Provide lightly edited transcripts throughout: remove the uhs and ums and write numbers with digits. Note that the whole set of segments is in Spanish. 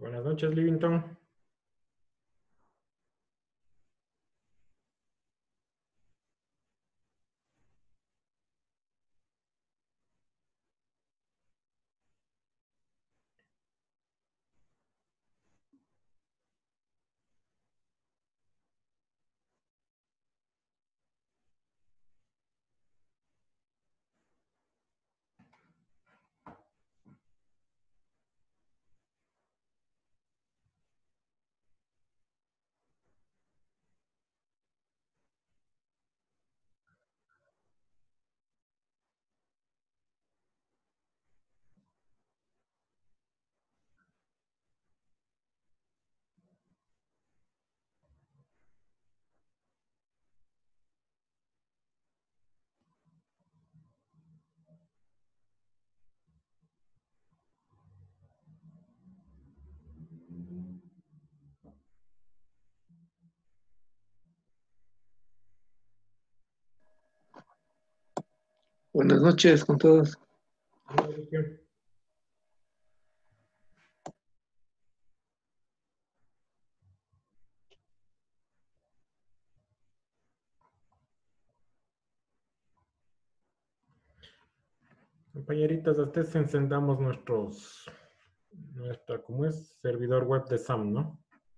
Buenas noches, Livington. Buenas noches con todos. Compañeritas, hasta encendamos ¿cómo es? Servidor web de SAM, ¿no?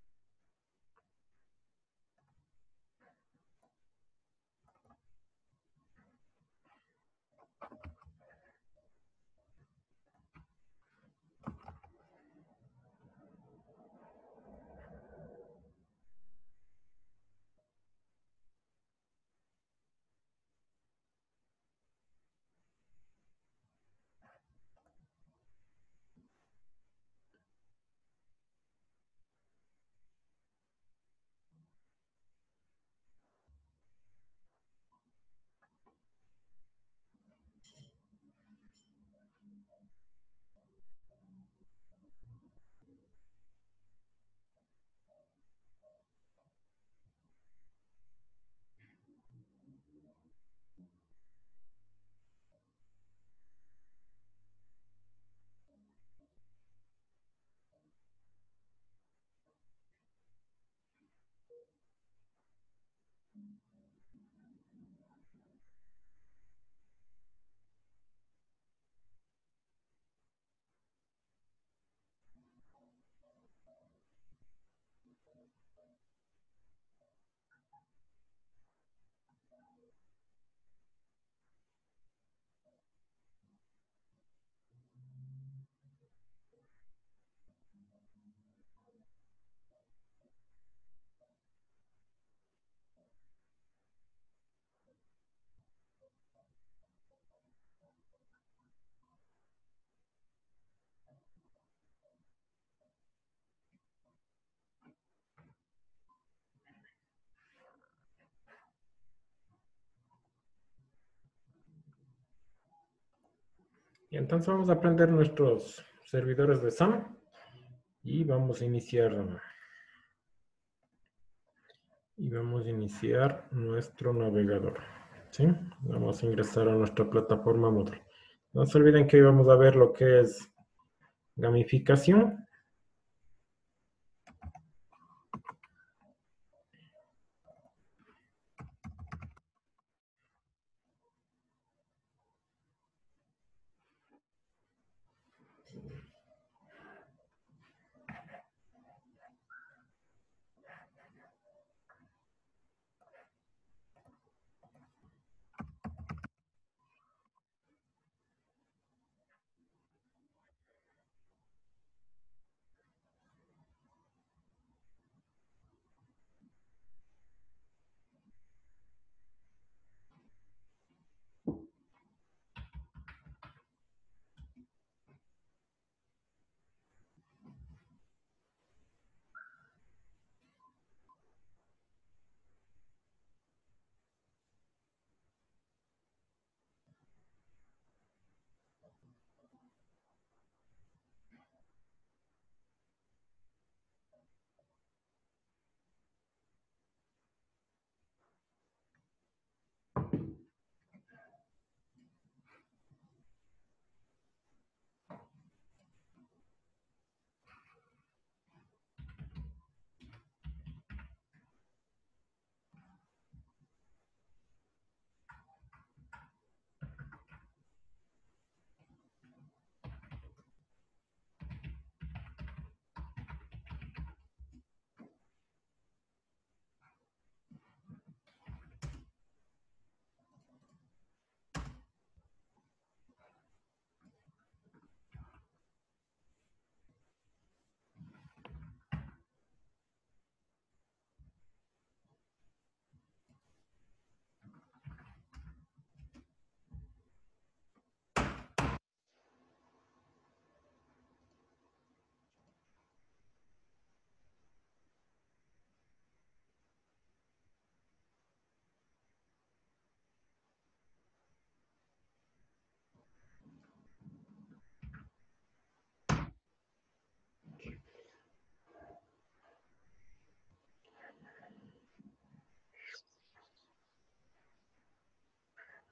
Y entonces vamos a aprender nuestros servidores de SAM y vamos a iniciar nuestro navegador. ¿Sí? Vamos a ingresar a nuestra plataforma Moodle. No se olviden que hoy vamos a ver lo que es gamificación.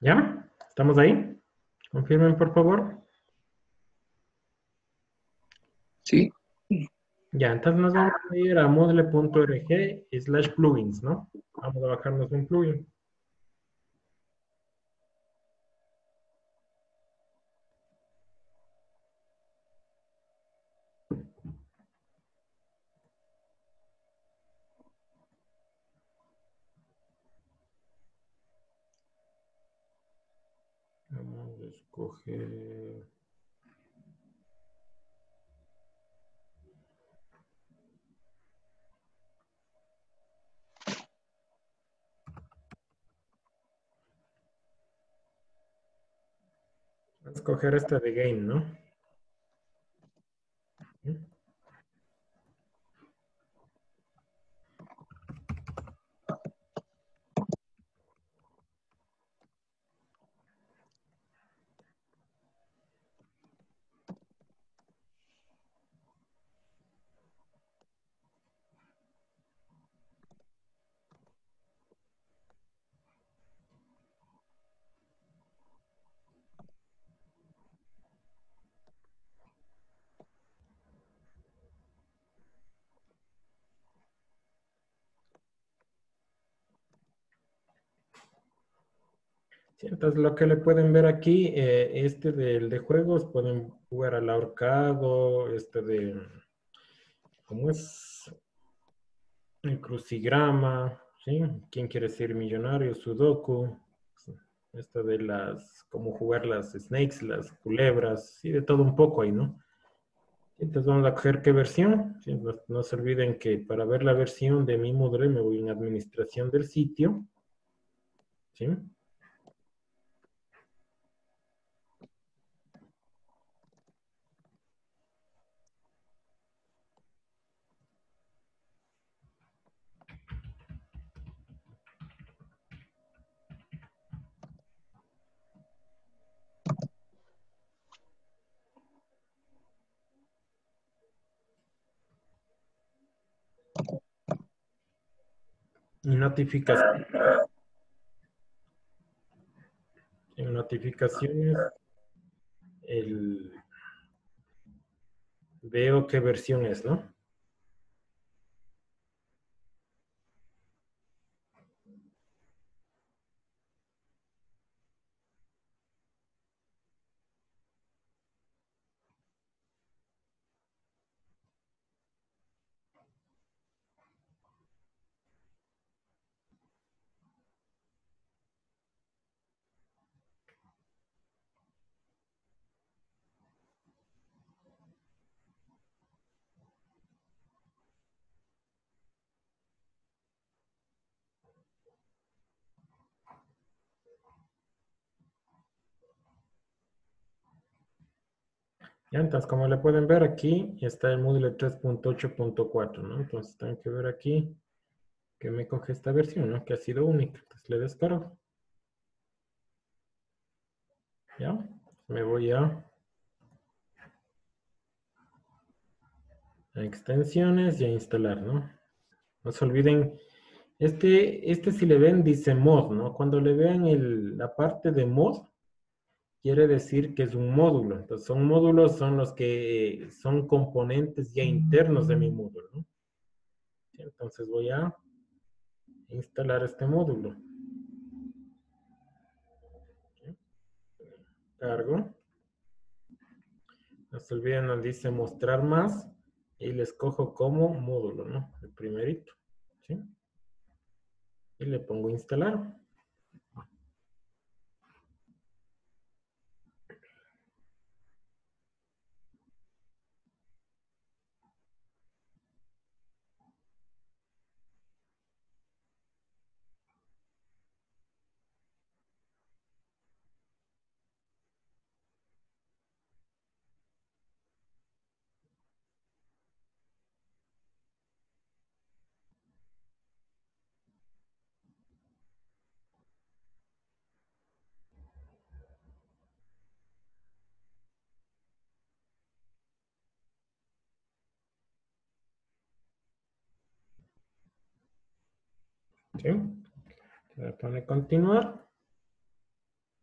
¿Ya? ¿Estamos ahí? Confirmen, por favor. Sí, Ya, entonces nos vamos a ir a moodle.org/plugins, ¿no? Vamos a bajarnos un plugin. Vamos a escoger... Vamos a escoger este de Game, ¿no? Sí, entonces lo que le pueden ver aquí, este del de juegos, pueden jugar al ahorcado, este de, ¿cómo es? El crucigrama, ¿sí? ¿Quién quiere ser millonario? Sudoku, sí. Esto de las, cómo jugar las snakes, las culebras, sí, de todo un poco ahí, ¿no? Entonces vamos a coger qué versión. Sí, no, no se olviden que para ver la versión de mi Moodle me voy en administración del sitio, ¿sí? Y notificaciones. En notificaciones, el, veo qué versión es, ¿no? Ya, entonces, como le pueden ver aquí, está el Moodle 3.8.4, ¿no? Entonces, tienen que ver aquí que me coge esta versión, ¿no? Que ha sido única. Entonces, le descargo. ¿Ya? Me voy a extensiones y a instalar, ¿no? No se olviden, este si le ven dice mod, ¿no? Cuando le vean la parte de mod, quiere decir que es un módulo. Entonces, son módulos, son los que son componentes ya internos de mi módulo, ¿no? Entonces, voy a instalar este módulo. ¿Sí? Cargo. No se olviden, nos dice mostrar más y le escojo como módulo, ¿no? El primerito, ¿sí? Y le pongo instalar, ¿sí? Le pone continuar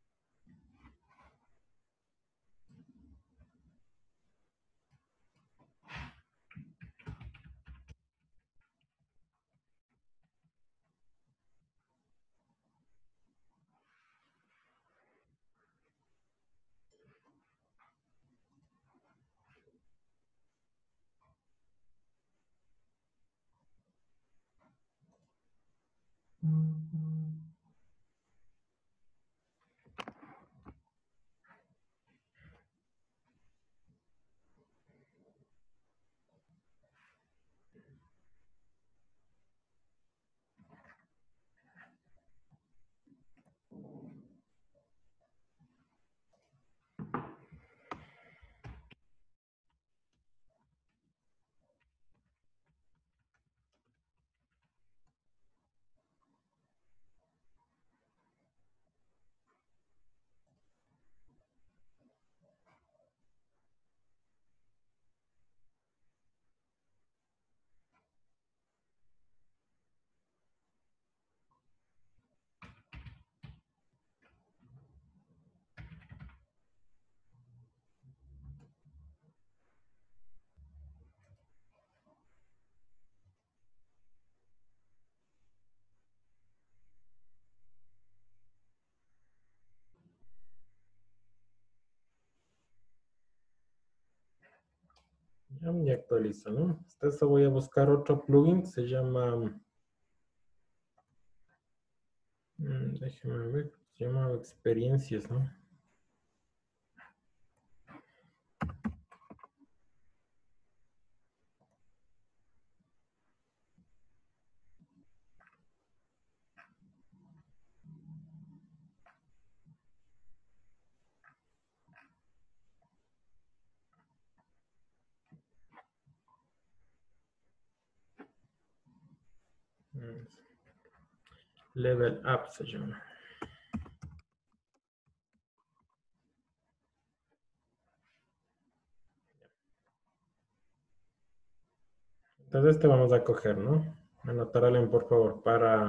Ya actualiza, ¿no? Esto voy a buscar otro plugin, se llama, déjeme ver, se llama experiencias, ¿no? Mm, Level Up se llama. Entonces este vamos a coger, ¿no? Anotarle, por favor,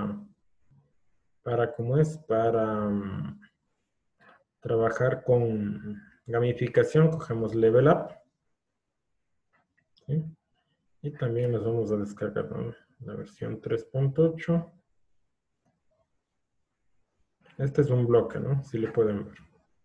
¿cómo es? Para trabajar con gamificación, cogemos Level Up, ¿sí? Y también nos vamos a descargar, ¿no? La versión 3.8. Este es un bloque, ¿no? Si le pueden ver.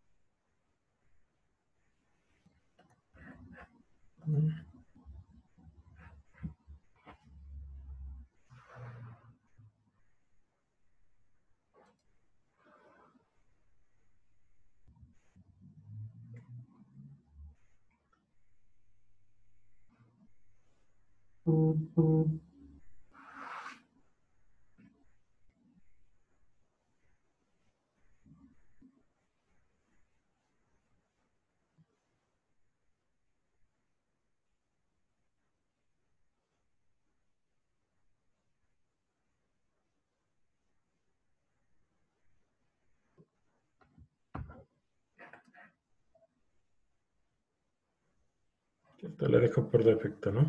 Esto le dejo por defecto, ¿no?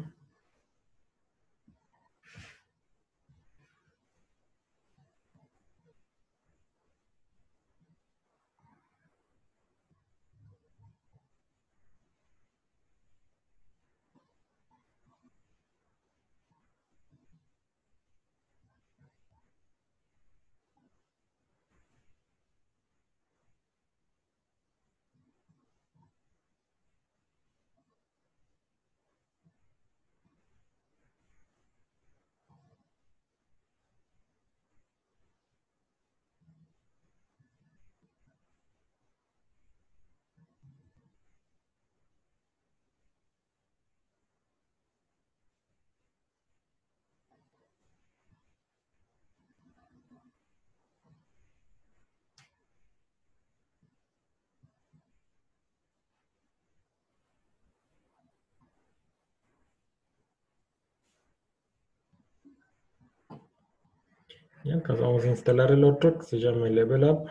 Y entonces vamos a instalar el otro que se llama Level Up.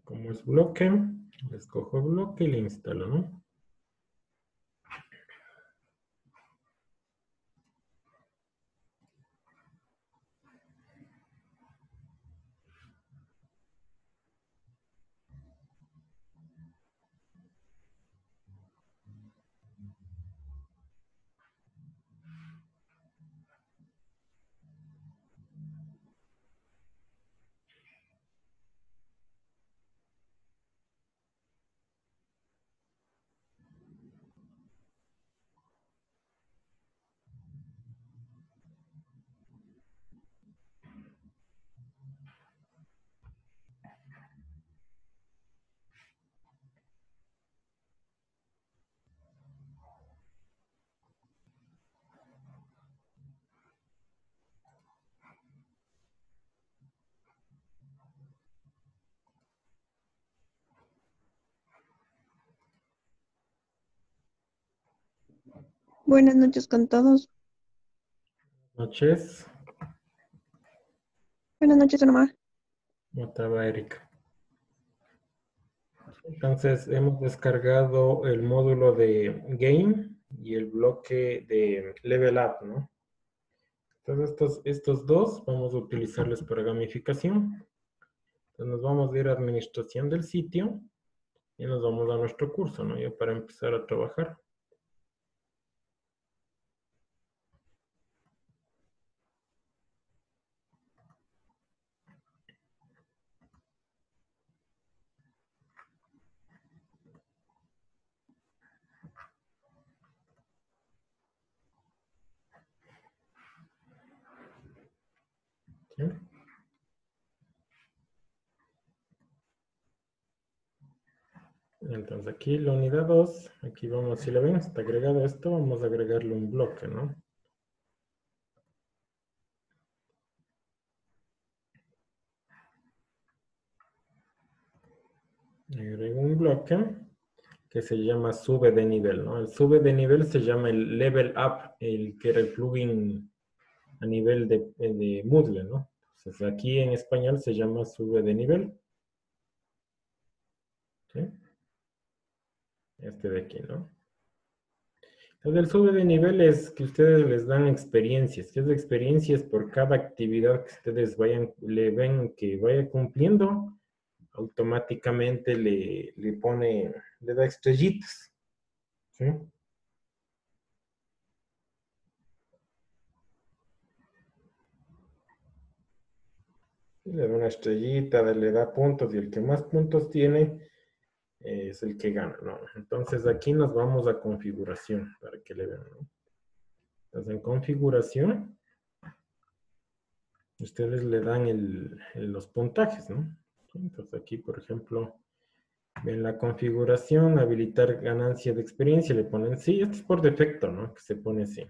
Como es bloque, escojo bloque y le instalo, ¿no? Buenas noches con todos. Noches, Buenas noches, Omar. ¿cómo estaba Erika? Entonces hemos descargado el módulo de Game y el bloque de Level Up, ¿no? Entonces estos dos vamos a utilizarlos para gamificación. Entonces nos vamos a ir a administración del sitio y nos vamos a nuestro curso, ¿no? Ya para empezar a trabajar. ¿Sí? Entonces aquí la unidad 2, aquí vamos, si le ven, está agregado esto, vamos a agregarle un bloque, ¿no? Agrego un bloque que se llama sube de nivel, ¿no? El sube de nivel se llama el level up, el que era el plugin a nivel de Moodle, ¿no? Entonces aquí en español se llama sube de nivel. ¿Sí? Este de aquí, ¿no? Entonces el sube de nivel es que ustedes les dan experiencias, que es de experiencias por cada actividad que ustedes le ven que vaya cumpliendo, automáticamente le pone, le da estrellitas. ¿Sí? Y le da una estrellita, le da puntos y el que más puntos tiene es el que gana, ¿no? Entonces aquí nos vamos a configuración para que le vean, ¿no? Entonces en configuración, ustedes le dan los puntajes, ¿no? Entonces aquí, por ejemplo, ven la configuración, habilitar ganancia de experiencia, le ponen sí, esto es por defecto, ¿no? Que se pone sí.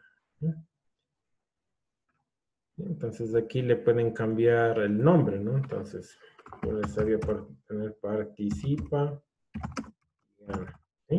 Entonces aquí le pueden cambiar el nombre, ¿no? Entonces, yo les había poner participa. ¿Sí?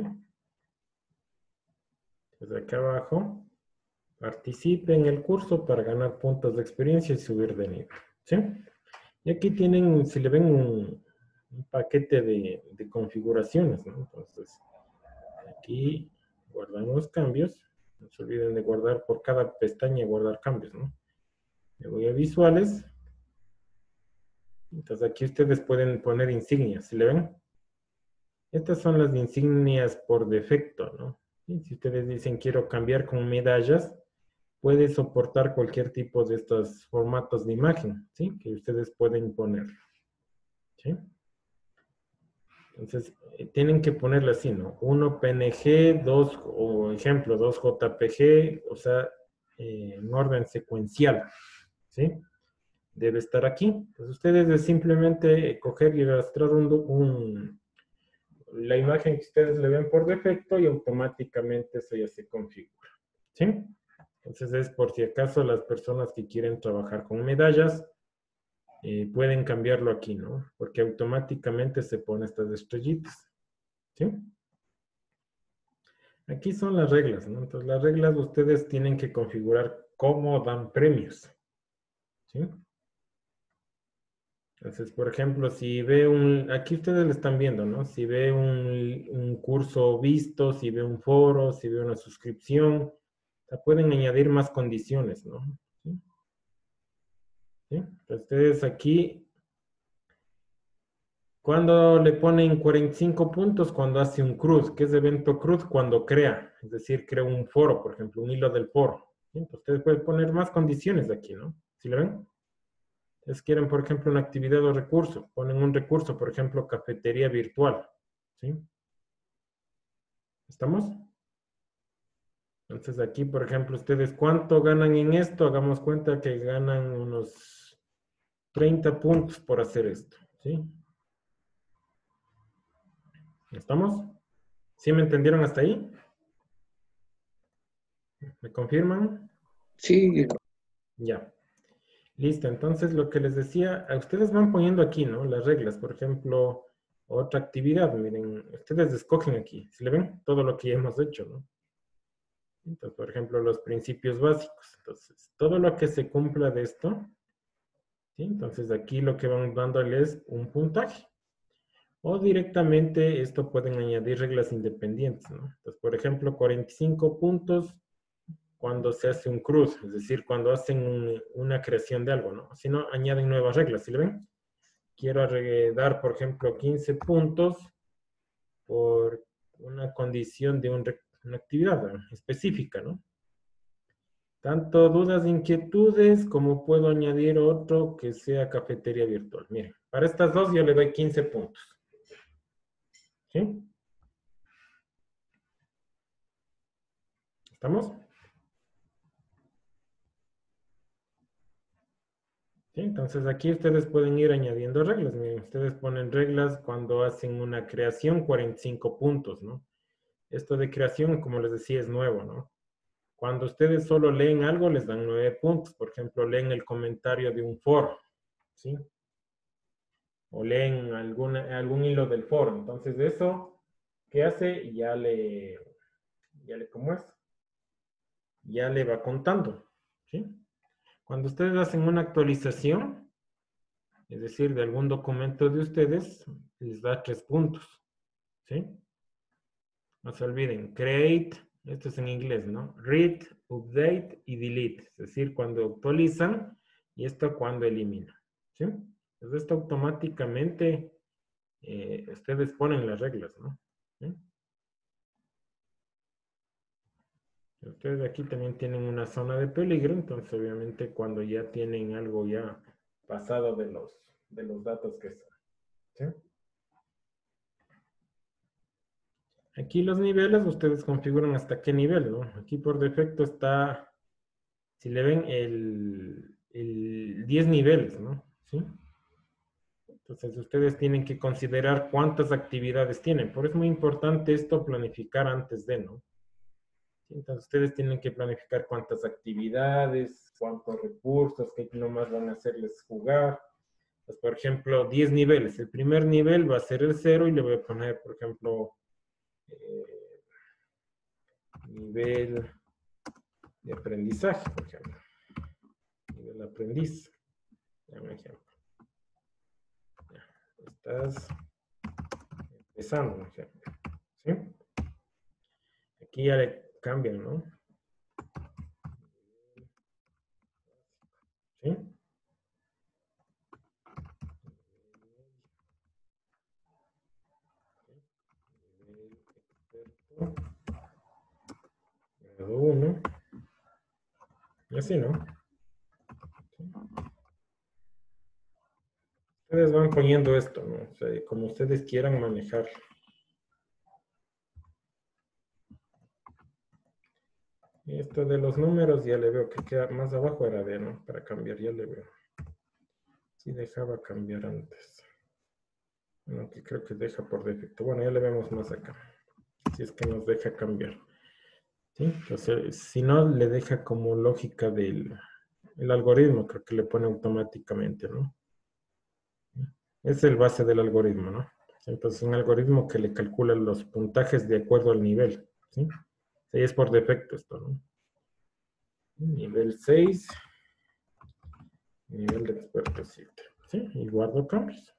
Entonces acá abajo, participe en el curso para ganar puntos de experiencia y subir de nivel. ¿Sí? Y aquí tienen, si le ven un paquete de configuraciones, ¿no? Entonces, aquí guardamos cambios. No se olviden de guardar por cada pestaña, guardar cambios, ¿no? Me voy a visuales. Entonces aquí ustedes pueden poner insignias, ¿sí le ven? Estas son las insignias por defecto, ¿no? Y si ustedes dicen quiero cambiar con medallas, puede soportar cualquier tipo de estos formatos de imagen, ¿sí? Que ustedes pueden poner, ¿sí? Entonces, tienen que ponerlo así, ¿no? Uno PNG, dos, o ejemplo, dos JPG, o sea, en orden secuencial, ¿sí? Debe estar aquí. Entonces, ustedes es simplemente coger y arrastrar la imagen que ustedes le ven por defecto y automáticamente eso ya se configura, ¿sí? Entonces, es por si acaso las personas que quieren trabajar con medallas, pueden cambiarlo aquí, ¿no? Porque automáticamente se pone estas estrellitas, ¿sí? Aquí son las reglas, ¿no? Entonces, las reglas ustedes tienen que configurar cómo dan premios, ¿sí? Entonces, por ejemplo, si ve aquí ustedes lo están viendo, ¿no? Si ve un curso visto, si ve un foro, si ve una suscripción, o sea, pueden añadir más condiciones, ¿no? ¿Sí? ¿Sí? Entonces, ustedes aquí, cuando le ponen 45 puntos, cuando hace un cruz, ¿qué es evento cruz? Cuando crea, es decir, crea un foro, por ejemplo, un hilo del foro. ¿Sí? Entonces, ustedes pueden poner más condiciones de aquí, ¿no? ¿Sí lo ven? Ustedes quieren, por ejemplo, una actividad o recurso. Ponen un recurso, por ejemplo, cafetería virtual. ¿Sí? ¿Estamos? Entonces aquí, por ejemplo, ustedes, ¿cuánto ganan en esto? Hagamos cuenta que ganan unos 30 puntos por hacer esto. ¿Sí? ¿Estamos? ¿Sí me entendieron hasta ahí? ¿Me confirman? Sí, Ya. Listo. Entonces, lo que les decía, a ustedes van poniendo aquí, ¿no? Las reglas. Por ejemplo, otra actividad. Miren, ustedes escogen aquí. ¿Sí le ven? Todo lo que ya hemos hecho, ¿no? Entonces, por ejemplo, los principios básicos. Entonces, todo lo que se cumpla de esto, ¿sí? Entonces, aquí lo que vamos dándole es un puntaje. O directamente esto pueden añadir reglas independientes, ¿no? Entonces, por ejemplo, 45 puntos cuando se hace un cruz, es decir, cuando hacen una creación de algo, ¿no? Si no, añaden nuevas reglas, ¿sí le ven? Quiero dar, por ejemplo, 15 puntos por una condición de una actividad específica, ¿no? Tanto dudas, inquietudes, como puedo añadir otro que sea cafetería virtual. Miren, para estas dos yo le doy 15 puntos. ¿Sí? ¿Estamos? ¿Sí? Entonces aquí ustedes pueden ir añadiendo reglas. Miren, ustedes ponen reglas cuando hacen una creación, 45 puntos, ¿no? Esto de creación, como les decía, es nuevo, ¿no? Cuando ustedes solo leen algo, les dan 9 puntos. Por ejemplo, leen el comentario de un foro, ¿sí? O leen algún hilo del foro. Entonces, eso, ¿qué hace? ¿Cómo es? Ya le va contando, ¿sí? Cuando ustedes hacen una actualización, es decir, de algún documento de ustedes, les da 3 puntos, ¿sí? No se olviden, create, esto es en inglés, ¿no? Read, update y delete, es decir, cuando actualizan y esto cuando eliminan, ¿sí? Entonces esto automáticamente ustedes ponen las reglas, ¿no? ¿Sí? Ustedes aquí también tienen una zona de peligro, entonces obviamente cuando ya tienen algo ya pasado de los datos que son, ¿sí? Aquí los niveles, ustedes configuran hasta qué nivel, ¿no? Aquí por defecto está, si le ven, el 10 niveles, ¿no? ¿Sí? Entonces ustedes tienen que considerar cuántas actividades tienen. Por eso es muy importante esto planificar antes de, ¿no? Entonces ustedes tienen que planificar cuántas actividades, cuántos recursos, qué nomás van a hacerles jugar. Pues, por ejemplo, 10 niveles. El primer nivel va a ser el 0 y le voy a poner, por ejemplo, nivel de aprendizaje, por ejemplo. Nivel aprendiz. Ya un ejemplo. Ya. Estás empezando, un ejemplo. ¿Sí? Aquí ya le cambian, ¿no? ¿Sí? Grado 1. Y así, ¿no? ¿Sí? Ustedes van poniendo esto, ¿no? O sea, como ustedes quieran manejar. Y esto de los números ya le veo que queda más abajo era de, ¿no? Para cambiar, ya le veo. Sí dejaba cambiar antes. Bueno, que creo que deja por defecto. Bueno, ya le vemos más acá. Si es que nos deja cambiar. ¿Sí? Entonces, si no, le deja como lógica del el algoritmo, creo que le pone automáticamente, ¿no? Es el base del algoritmo, ¿no? Entonces, un algoritmo que le calcula los puntajes de acuerdo al nivel, ¿sí? Sí, es por defecto esto, ¿no? Nivel 6, nivel de experto 7. ¿Sí? Y guardo cambios.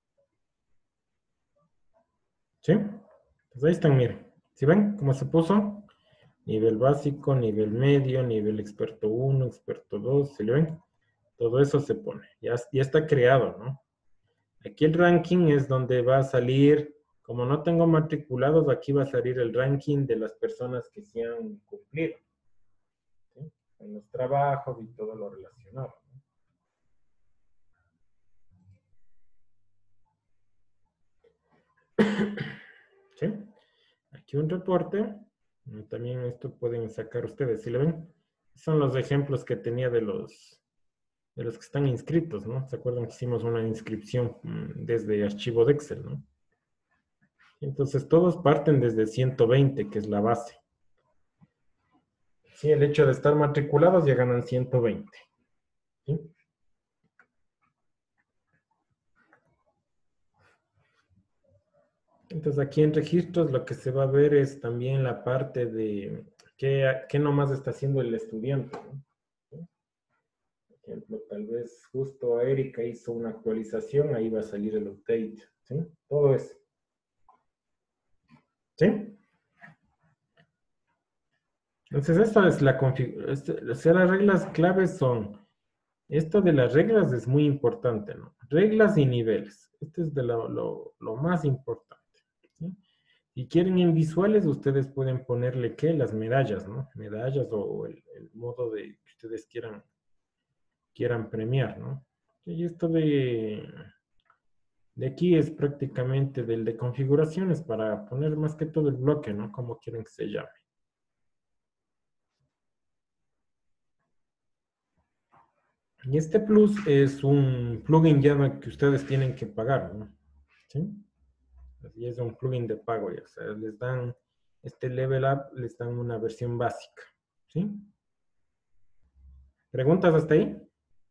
¿Sí? Pues ahí están, miren. ¿Sí ven cómo se puso? Nivel básico, nivel medio, nivel experto 1, experto 2. ¿Sí le ven? Todo eso se pone. Ya está creado, ¿no? Aquí el ranking es donde va a salir, como no tengo matriculados, aquí va a salir el ranking de las personas que se han cumplido, ¿sí? En los trabajos y todo lo relacionado. ¿Sí? Aquí un reporte. También esto pueden sacar ustedes, ¿sí lo ven? Son los ejemplos que tenía de los que están inscritos, ¿no? ¿Se acuerdan que hicimos una inscripción desde archivo de Excel, ¿no? Entonces todos parten desde 120, que es la base. Sí, el hecho de estar matriculados ya ganan 120. ¿Sí? Entonces aquí en registros lo que se va a ver es también la parte de qué nomás está haciendo el estudiante, ¿no? ¿Sí? Por ejemplo, tal vez justo Erika hizo una actualización, ahí va a salir el update, ¿sí? Todo eso. ¿Sí? Entonces esta es la configuración, o sea, las reglas claves son, esto de las reglas es muy importante, ¿no? Reglas y niveles, esto es de lo más importante, ¿sí? Si quieren en visuales, ustedes pueden ponerle ¿qué? Las medallas, ¿no? Medallas o el modo de que ustedes quieran premiar, ¿no? Y esto de aquí es prácticamente del de configuraciones para poner más que todo el bloque, ¿no? Como quieren que se llame. Y este plus es un plugin ya que ustedes tienen que pagar, ¿no? ¿Sí? Así es un plugin de pago, ya. O sea, les dan este level up, les dan una versión básica, ¿sí? ¿Preguntas hasta ahí?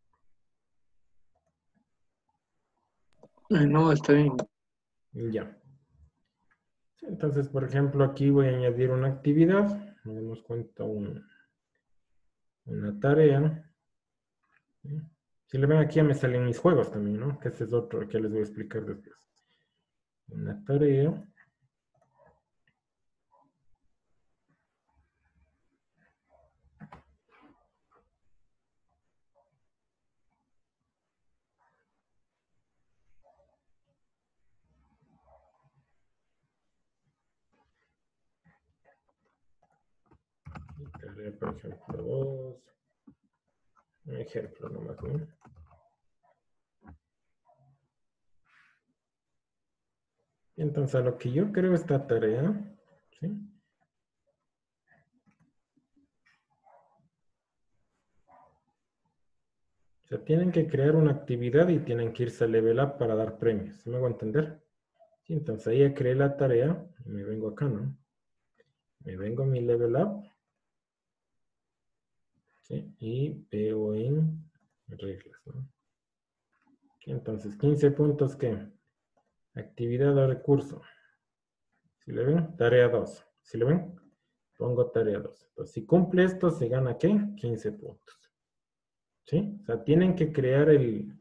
No, está bien. Ya. Sí, entonces, por ejemplo, aquí voy a añadir una actividad. Me damos cuenta una tarea. ¿Sí? Si le ven aquí ya me salen mis juegos también, ¿no? Que ese es otro que les voy a explicar después. Una tarea. Tarea, por ejemplo, 2. Un ejemplo nomás, ¿no? Entonces, a lo que yo creo esta tarea, ¿sí? O sea, tienen que crear una actividad y tienen que irse a Level Up para dar premios. ¿Sí me hago entender? Sí, entonces ahí ya creé la tarea y me vengo acá, ¿no? Me vengo a mi Level Up, ¿sí? Y veo en reglas, ¿no? Entonces, 15 puntos, ¿qué? Actividad o recurso. ¿Sí le ven? Tarea 2. ¿Sí le ven? Pongo tarea 2. Entonces, si cumple esto, se gana, ¿qué? 15 puntos. ¿Sí? O sea, tienen que crear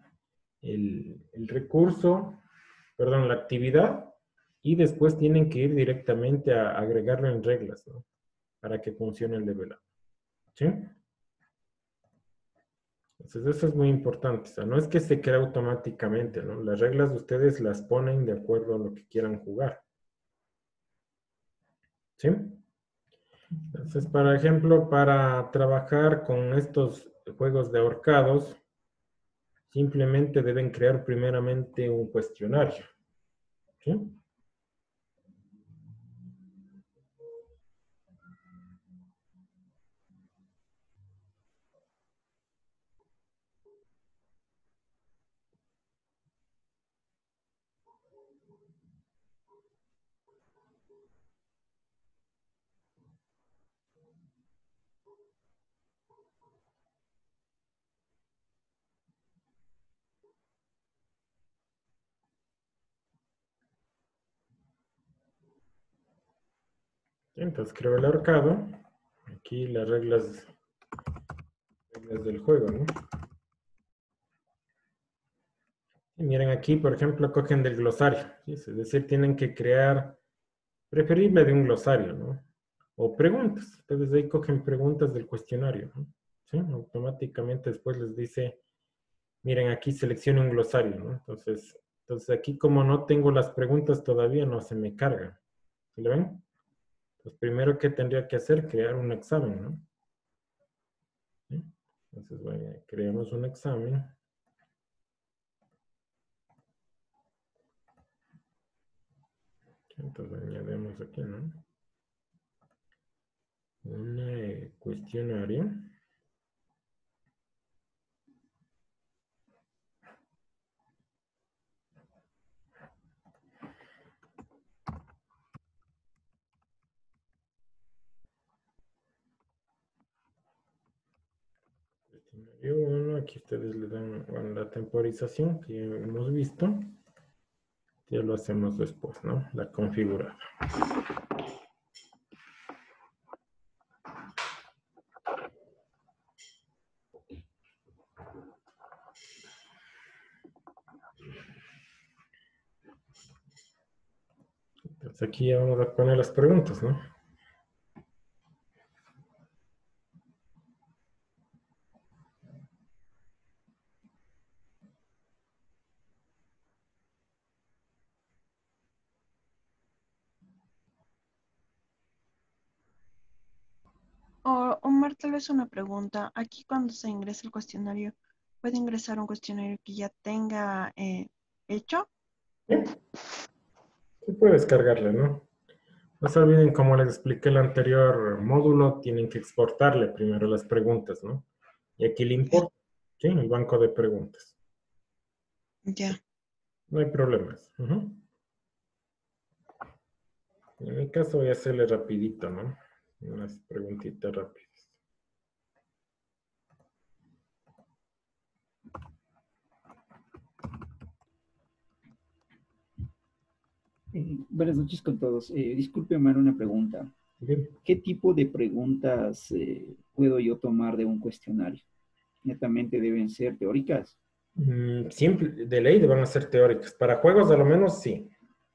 el recurso, perdón, la actividad, y después tienen que ir directamente a agregarlo en reglas, ¿no? Para que funcione el level up. ¿Sí? Entonces eso es muy importante. O sea, no es que se crea automáticamente, ¿no? Las reglas ustedes las ponen de acuerdo a lo que quieran jugar. ¿Sí? Entonces, por ejemplo, para trabajar con estos juegos de ahorcados, simplemente deben crear primeramente un cuestionario. ¿Sí? Entonces creo el ahorcado. Aquí las reglas, del juego, ¿no? Y miren aquí, por ejemplo, cogen del glosario, ¿sí? Es decir, tienen que crear, preferible de un glosario, ¿no? O preguntas. Entonces ahí cogen preguntas del cuestionario, ¿no? ¿Sí? Automáticamente después les dice, miren, aquí seleccione un glosario, ¿no? Entonces aquí como no tengo las preguntas todavía, no se me carga. ¿Sí lo ven? Entonces primero que tendría que hacer, crear un examen, ¿no? ¿Sí? Entonces, bueno, creamos un examen. Entonces añadimos aquí, ¿no? Un cuestionario. Cuestionario 1, aquí ustedes le dan bueno, la temporización que ya hemos visto. Ya lo hacemos después, ¿no? La configurada. Entonces aquí ya vamos a poner las preguntas, ¿no? Omar, tal vez una pregunta. Aquí cuando se ingresa el cuestionario, ¿puede ingresar un cuestionario que ya tenga hecho? ¿Sí? Sí puede descargarle, ¿no? No se olviden, como les expliqué el anterior módulo, tienen que exportarle primero las preguntas, ¿no? Y aquí le Ya, importa, ¿sí? El banco de preguntas. ya. No hay problemas. Ujú. En mi caso voy a hacerle rapidito, ¿no? Unas preguntitas rápidas. Buenas noches con todos. Disculpe, Omar, una pregunta. Bien. ¿Qué tipo de preguntas puedo yo tomar de un cuestionario? ¿Netamente deben ser teóricas? Simple, de ley van a ser teóricas. Para juegos, a lo menos, sí.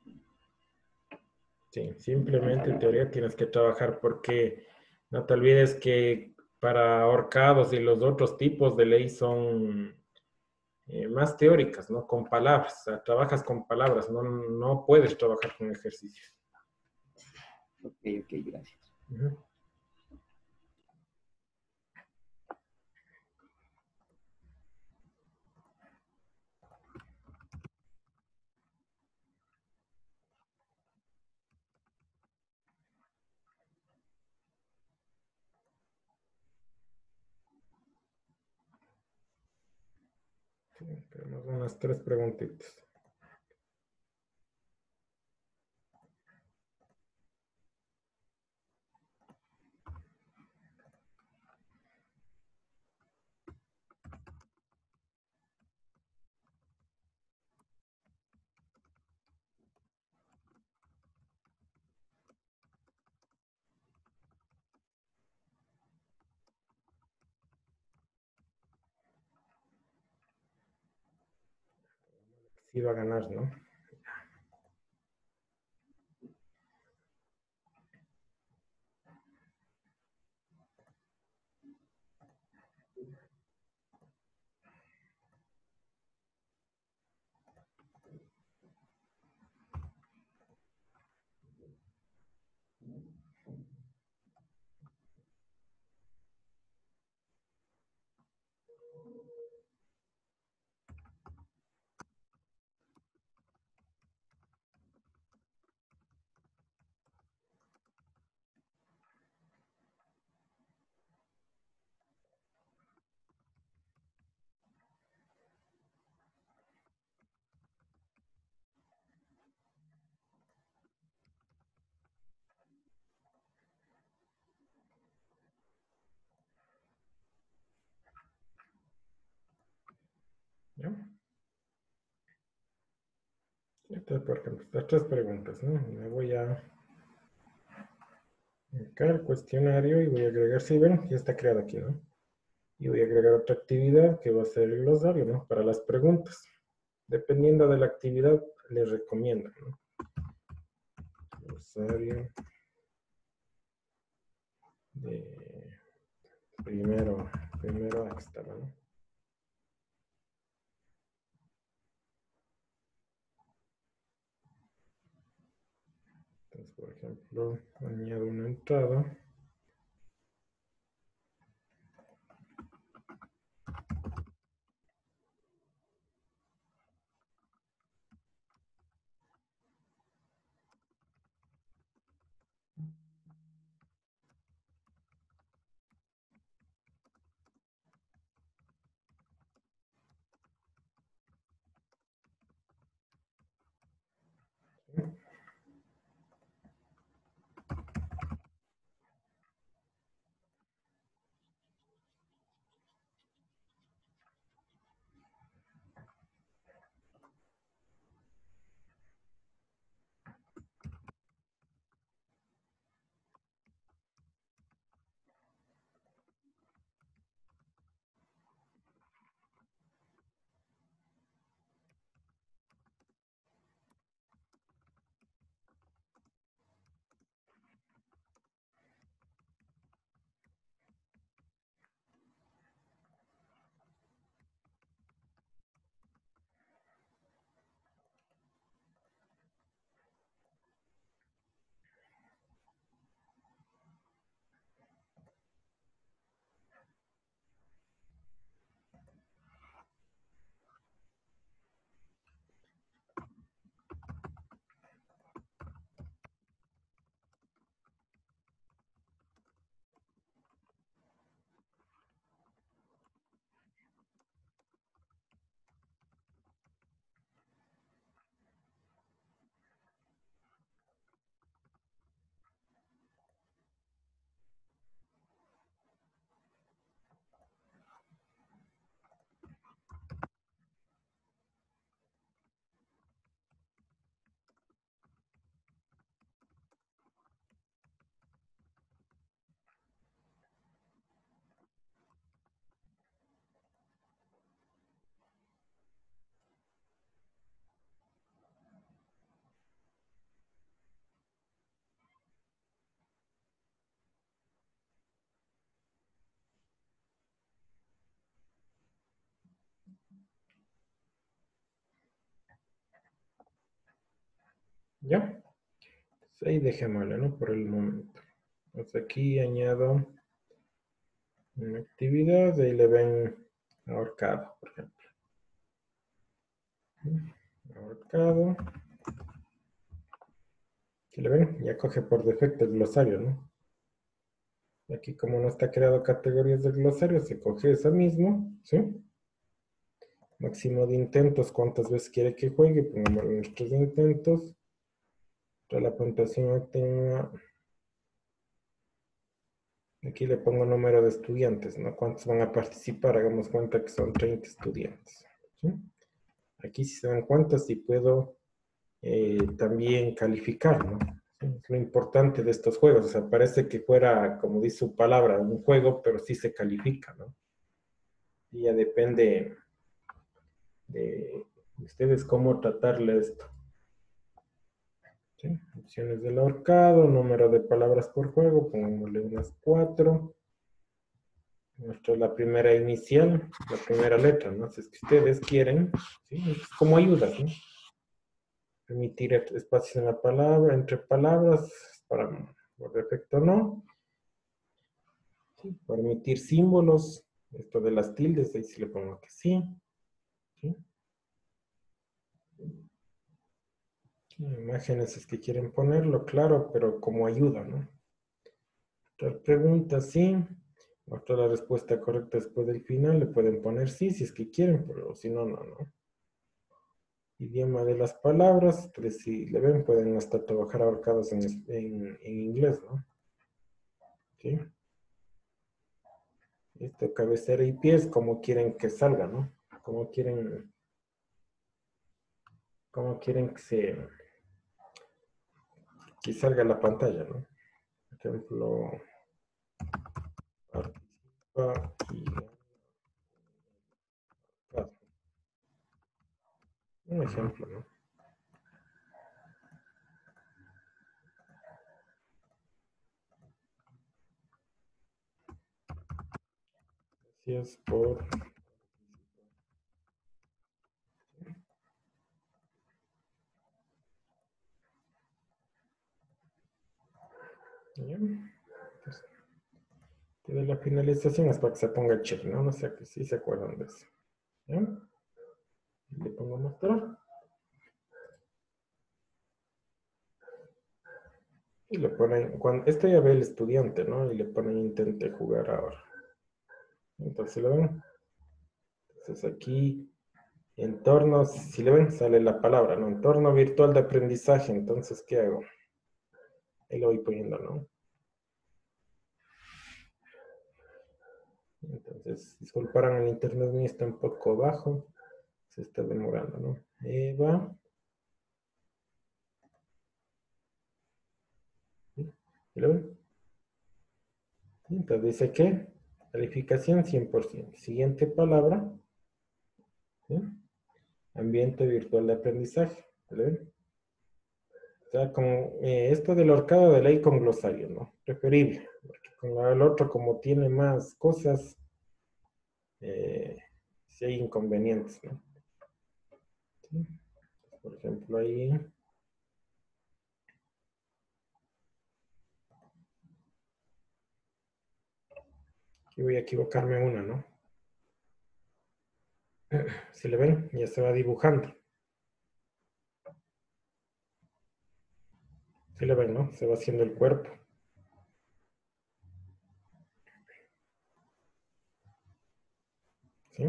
Sí, simplemente en teoría tienes que trabajar porque no te olvides que para ahorcados y los otros tipos de ley son más teóricas, ¿no? Con palabras, o sea, trabajas con palabras, no puedes trabajar con ejercicios. Ok, ok, gracias. Ujú. Sí, tenemos unas 3 preguntitas. Sí va a ganar, ¿no? ¿Ya? Entonces, por ejemplo, estas 3 preguntas, ¿no? Me voy a acá el cuestionario y voy a agregar, sí, ven, ya está creado aquí, ¿no? Y voy a agregar otra actividad que va a ser el glosario, ¿no? Para las preguntas. Dependiendo de la actividad, les recomiendo, ¿no? Glosario de primero hasta, ¿no? Entonces, por ejemplo, añado una entrada. ¿Ya? Pues ahí dejémosle, ¿no? Por el momento. Entonces aquí añado una actividad, ahí le ven ahorcado, por ejemplo. Ahorcado. ¿Qué le ven? Ya coge por defecto el glosario, ¿no? Aquí como no está creado categorías de glosario, se coge esa mismo, ¿sí? Máximo de intentos, cuántas veces quiere que juegue, pongamos nuestros intentos. Para la puntuación óptima. Aquí le pongo número de estudiantes, ¿no? ¿Cuántos van a participar? Hagamos cuenta que son 30 estudiantes, ¿sí? Aquí si se dan cuenta, sí puedo también calificar, ¿no? ¿Sí? Es lo importante de estos juegos. O sea, parece que fuera, como dice su palabra, un juego, pero sí se califica, ¿no? Y ya depende de ustedes cómo tratarle esto. ¿Sí? Opciones del ahorcado, número de palabras por juego, pongámosle unas 4. Nuestra la primera inicial, la primera letra, ¿no? Si es que ustedes quieren, ¿sí? Es como ayudas, ¿no? Permitir espacios en la palabra, entre palabras, para, por defecto no. ¿Sí? Permitir símbolos, esto de las tildes, ahí sí le pongo que sí. ¿Sí? Imágenes es que quieren ponerlo, claro, pero como ayuda, ¿no? Otra pregunta, sí. Otra la respuesta correcta después del final, le pueden poner sí, si es que quieren, pero si no, no, no. Idioma de las palabras, pues si le ven, pueden hasta trabajar ahorcados en inglés, ¿no? ¿Sí? Esto, cabecera y pies, como quieren que salga, ¿no? Como quieren que salga la pantalla, ¿no? Por ejemplo, participa y Un ejemplo, ¿no? Gracias por... Ya. Entonces, de la finalización es para que se ponga check, ¿no? No sé que sí se acuerdan de eso. ¿Ya? Le pongo mostrar. Y le ponen, cuando, este ya ve el estudiante, ¿no? Y le ponen intente jugar ahora. Entonces, ¿lo ven? Entonces aquí, entornos, si le ven, sale la palabra, ¿no? Entorno virtual de aprendizaje. Entonces, ¿qué hago? Ahí lo voy poniendo, ¿no? Entonces, disculparán, el internet mío está un poco bajo. Se está demorando, ¿no? Eva. ¿Sí? ¿Lo ven? Entonces dice que calificación 100%. Siguiente palabra. ¿Sí? Ambiente virtual de aprendizaje. ¿Lo ven? O sea, como esto del horcado de ley con glosario, ¿no? Preferible. Porque con el otro, como tiene más cosas, sí hay inconvenientes, ¿no? ¿Sí? Por ejemplo, ahí. Aquí voy a equivocarme una, ¿no? Si le ven, ya se va dibujando. Si le ven, ¿no? Se va haciendo el cuerpo. ¿Sí?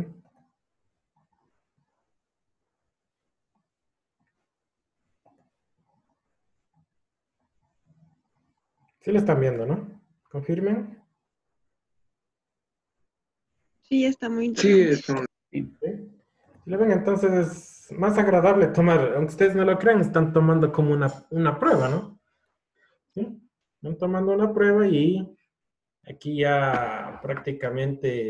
Sí le están viendo, ¿no? Confirmen. Sí, está muy Sí, interesante. Sí. ¿Sí? Si le ven, entonces es más agradable tomar, aunque ustedes no lo crean, están tomando como una prueba, ¿no? ¿Sí? Están tomando una prueba y aquí ya prácticamente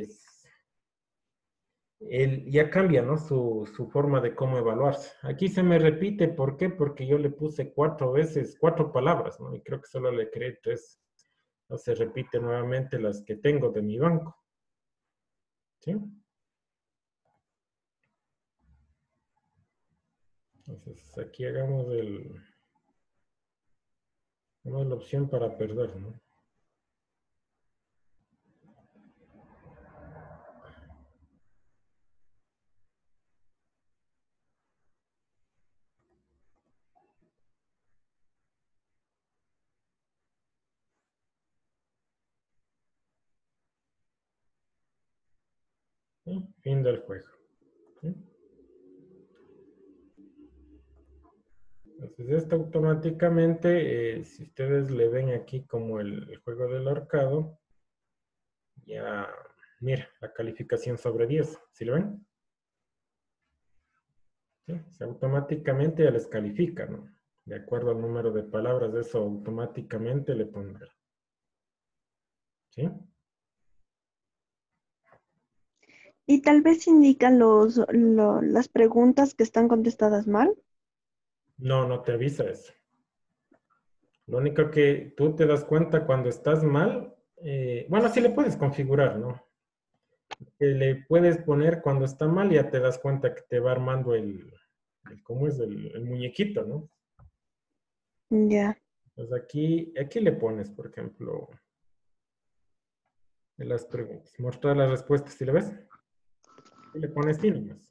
ya cambia, ¿no? Su forma de cómo evaluarse. Aquí se me repite, ¿por qué? Porque yo le puse 4 veces, 4 palabras, ¿no? Y creo que solo le creé 3. No se repite nuevamente las que tengo de mi banco. ¿Sí? Entonces aquí hagamos la opción para perder, ¿no? ¿Sí? Fin del juego. ¿Sí? Entonces esto automáticamente, si ustedes le ven aquí como el juego del ahorcado, ya, mira, la calificación sobre 10. ¿Sí lo ven? ¿Sí? Se automáticamente ya les califica, ¿no? De acuerdo al número de palabras, eso automáticamente le pondrá. ¿Sí? Y tal vez indican las preguntas que están contestadas mal. No, no te avisa eso. Lo único que tú te das cuenta cuando estás mal, bueno, sí le puedes configurar, ¿no? Que le puedes poner cuando está mal, ya te das cuenta que te va armando ¿cómo es? El muñequito, ¿no? Ya. Entonces aquí le pones, por ejemplo, en las preguntas, mostrar las respuestas, ¿sí le ves? Y le pones sí nomás.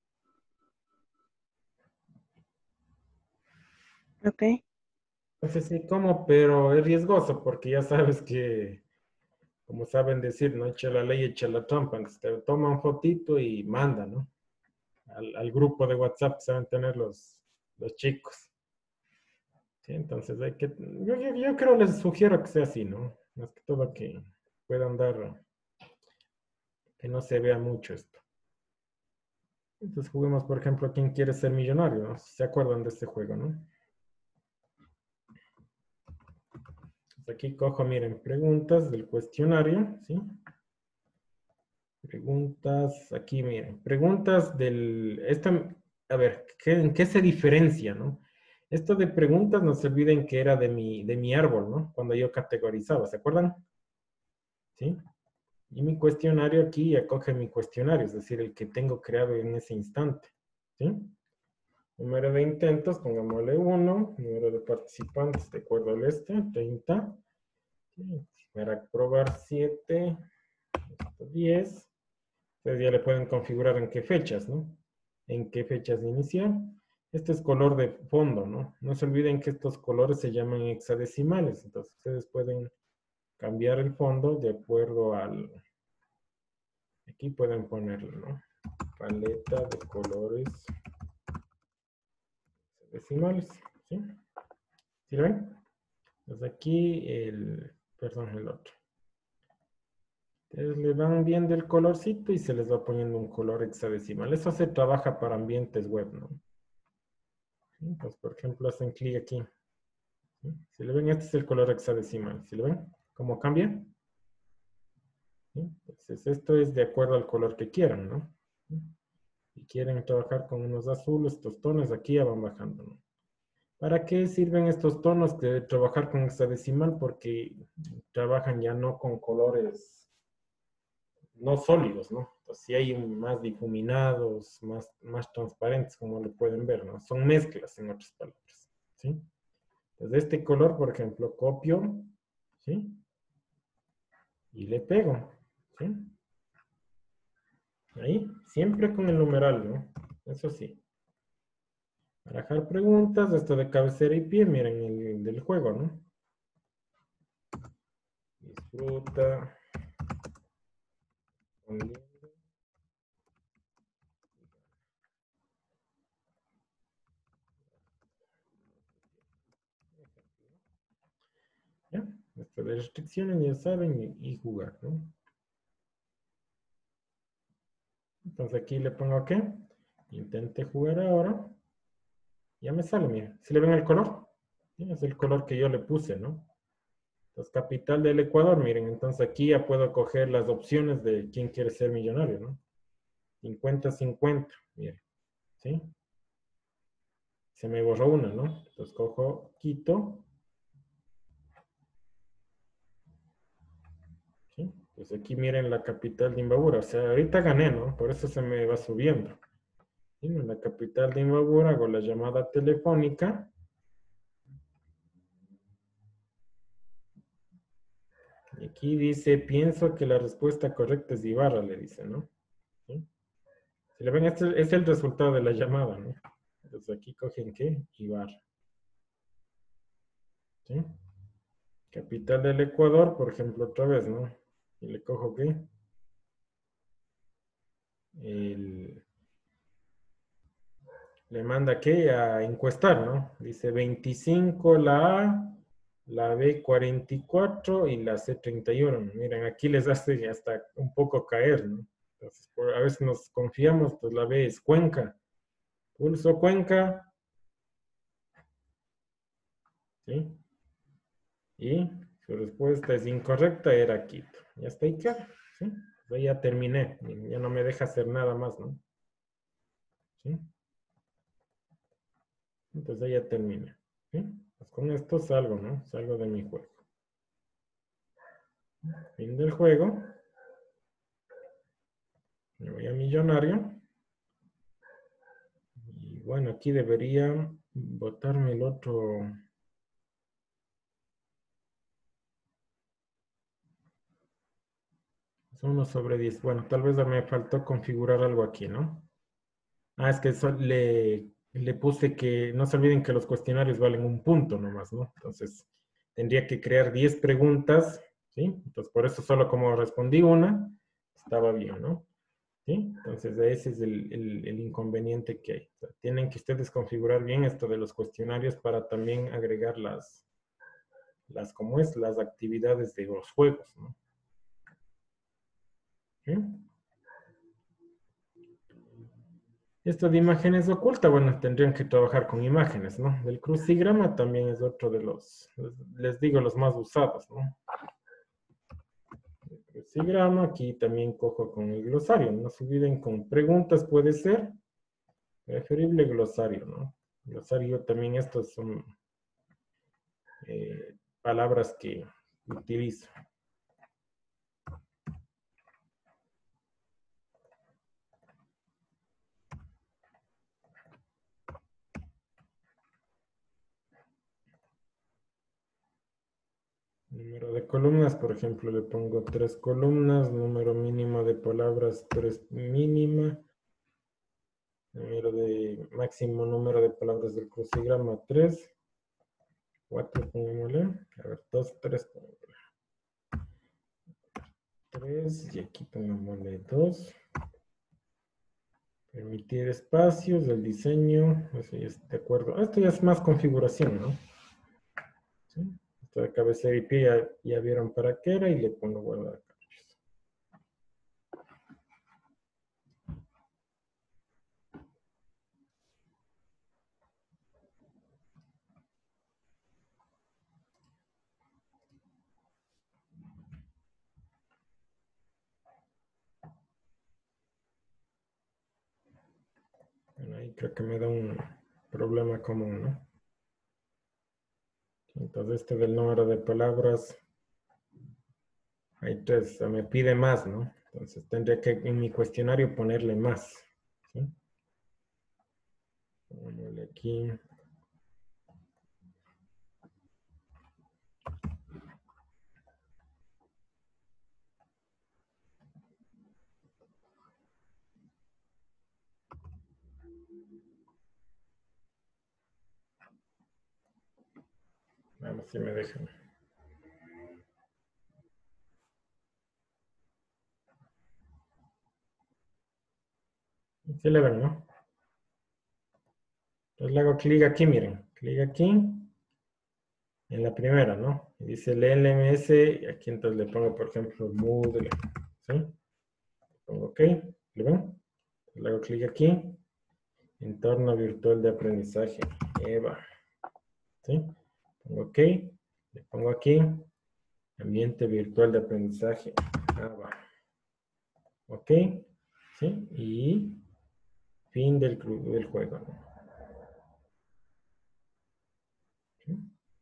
Ok. Entonces sí, como, pero es riesgoso porque ya sabes que, como saben decir, no echa la ley, echa la trampa. Entonces te toman fotito y manda, ¿no? Al grupo de WhatsApp saben tener los chicos. ¿Sí? Entonces hay que, yo creo les sugiero que sea así, ¿no? Más que todo que puedan dar, que no se vea mucho esto. Entonces juguemos, por ejemplo, ¿quién quiere ser millonario? ¿No? ¿Se acuerdan de este juego, no? Entonces aquí cojo, miren, preguntas del cuestionario, ¿sí? Preguntas, aquí miren, preguntas a ver, ¿en qué se diferencia, no? Esto de preguntas, no se olviden que era de mi árbol, ¿no? Cuando yo categorizaba, ¿se acuerdan? ¿Sí? Y mi cuestionario aquí acoge mi cuestionario, es decir, el que tengo creado en ese instante, ¿sí? Número de intentos, pongámosle 1. Número de participantes, de acuerdo al 30. ¿Sí? Para probar 7, 10. Ustedes ya le pueden configurar en qué fechas, ¿no? En qué fechas iniciar. Este es color de fondo, ¿no? No se olviden que estos colores se llaman hexadecimales, entonces ustedes pueden cambiar el fondo de acuerdo al... Aquí pueden ponerlo, ¿no? Paleta de colores decimales, ¿sí? ¿Sí lo ven? Entonces aquí perdón, el otro. Ustedes le dan bien del colorcito y se les va poniendo un color hexadecimal. Eso se trabaja para ambientes web, ¿no? ¿Sí? Pues, por ejemplo, hacen clic aquí. ¿Sí? Si le ven, este es el color hexadecimal. ¿Sí lo ven? ¿Cómo cambia? ¿Sí? Entonces, esto es de acuerdo al color que quieran, ¿no? ¿Sí? Si quieren trabajar con unos azules, estos tonos aquí ya van bajando, ¿no? ¿Para qué sirven estos tonos de trabajar con hexadecimal? Porque trabajan ya no con colores no sólidos, ¿no? Entonces, si hay más difuminados, más transparentes, como lo pueden ver, ¿no? Son mezclas, en otras palabras, ¿sí? Entonces, este color, por ejemplo, copio, ¿sí? Y le pego, ¿sí? Ahí, siempre con el numeral, ¿no? Eso sí. Barajar preguntas, esto de cabecera y pie, miren el del juego, ¿no? Disfruta. ¿Ya? Esto de restricciones ya saben y jugar, ¿no? Entonces aquí le pongo ¿qué? Intente jugar ahora. Ya me sale, miren. ¿Sí le ven el color? ¿Sí? Es el color que yo le puse, ¿no? Entonces, capital del Ecuador, miren. Entonces aquí ya puedo coger las opciones de quién quiere ser millonario, ¿no? 50-50, miren. ¿Sí? Se me borró una, ¿no? Entonces cojo Quito. ¿Sí? Pues aquí miren la capital de Imbabura. O sea, ahorita gané, ¿no? Por eso se me va subiendo. ¿Sí? En la capital de Imbabura hago la llamada telefónica. Y aquí dice, pienso que la respuesta correcta es Ibarra, le dice, ¿no? ¿Sí? Si le ven, este es el resultado de la llamada, ¿no? Entonces aquí cogen ¿qué? Ibarra. ¿Sí? Capital del Ecuador, por ejemplo, otra vez, ¿no? Y le cojo ¿qué? Le manda ¿qué? A encuestar, ¿no? Dice 25 la A, la B 44 y la C 31. Miren, aquí les hace hasta un poco caer, ¿no? Entonces, a veces nos confiamos, pues la B es Cuenca. Pulso Cuenca, ¿sí? Y su respuesta es incorrecta, era Quito. Ya está ahí queda, ¿sí? Pues ya terminé, ya no me deja hacer nada más, ¿no? ¿Sí? Entonces ahí ya terminé, ¿sí? Pues con esto salgo, ¿no? Salgo de mi juego. Fin del juego. Me voy a millonario. Y bueno, aquí debería botarme el otro. Son 1/10. Bueno, tal vez me faltó configurar algo aquí, ¿no? Ah, es que le puse que no se olviden que los cuestionarios valen un punto nomás, ¿no? Entonces, tendría que crear 10 preguntas, ¿sí? Entonces, por eso solo como respondí una, estaba bien, ¿no? ¿Sí? Entonces, ese es el inconveniente que hay. O sea, tienen que ustedes configurar bien esto de los cuestionarios para también agregar ¿cómo es? Las actividades de los juegos, ¿no? ¿Sí? Esto de imágenes ocultas, bueno, tendrían que trabajar con imágenes, ¿no? El crucigrama también es otro de les digo, los más usados, ¿no? El crucigrama, aquí también cojo con el glosario, no se olviden con preguntas puede ser, Preferible glosario, ¿no? Glosario también estos son palabras que utilizo. Número de columnas, por ejemplo, le pongo 3 columnas, número mínimo de palabras 3 mínima, máximo número de palabras del crucigrama 3, 4 pongámosle, a ver, 2, 3, 3, y aquí pongámosle 2. Permitir espacios del diseño, eso ya es de acuerdo. Esto ya es más configuración, ¿no? ¿Sí? Esto de cabecera y pie ya vieron para qué era y le pongo guardar cambios. Bueno, ahí creo que me da un problema común, ¿no? Entonces este del número de palabras, hay 3, me pide más, ¿no? Entonces tendría que en mi cuestionario ponerle más, ¿sí? Pongámosle aquí. Vamos si me dejan. Sí le ven, ¿no? Entonces le hago clic aquí, miren. Clic aquí. En la primera, ¿no? Y dice el LMS, y aquí entonces le pongo, por ejemplo, Moodle, ¿sí? Pongo OK, ¿lo ven? Le hago clic aquí. Entorno virtual de aprendizaje, EVA, ¿sí? Pongo OK, le pongo aquí. Ambiente virtual de aprendizaje, Java. OK, ¿sí? Y fin del juego, ¿no? ¿Sí?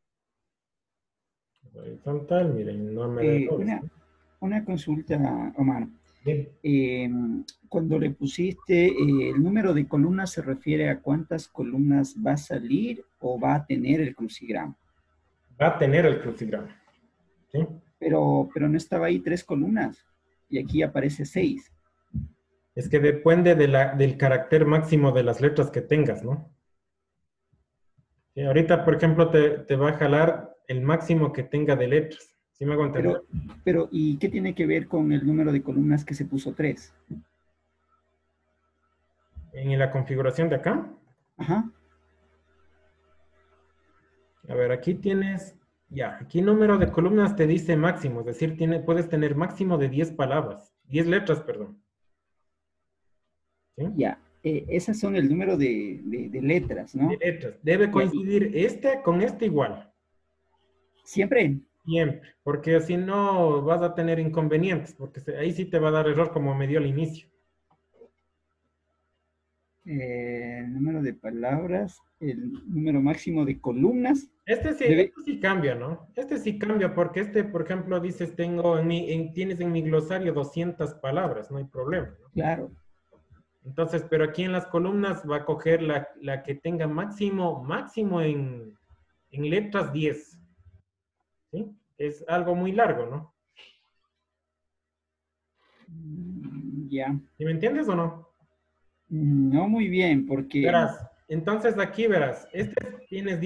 Horizontal, miren, no me da errores, ¿no? Una consulta, Omar. Bien. Cuando le pusiste el número de columnas, ¿se refiere a cuántas columnas va a salir o va a tener el crucigrama? Va a tener el crucigrama, ¿sí? Pero no estaba ahí 3 columnas y aquí aparece 6. Es que depende del carácter máximo de las letras que tengas, ¿no? Sí, ahorita, por ejemplo, te va a jalar el máximo que tenga de letras. ¿Sí me hago entender? Pero, ¿y qué tiene que ver con el número de columnas que se puso 3? En la configuración de acá. Ajá. A ver, aquí tienes, ya, aquí número de columnas te dice máximo, es decir, puedes tener máximo de 10 palabras, 10 letras, perdón. ¿Sí? Ya, esas son el número de letras, De ¿no? letras. Debe Ya, coincidir este con este igual. siempre. Siempre, porque si no vas a tener inconvenientes, porque ahí sí te va a dar error como me dio al inicio. El número de palabras, el número máximo de columnas. Este sí cambia, ¿no? Este sí cambia porque este, por ejemplo, dices, tienes en mi glosario 200 palabras, no hay problema, ¿no? Claro. Entonces, pero aquí en las columnas va a coger la que tenga máximo en letras 10, ¿sí? Es algo muy largo, ¿no? Ya. ¿Sí me entiendes o no? No muy bien, porque... Verás, entonces aquí verás, tienes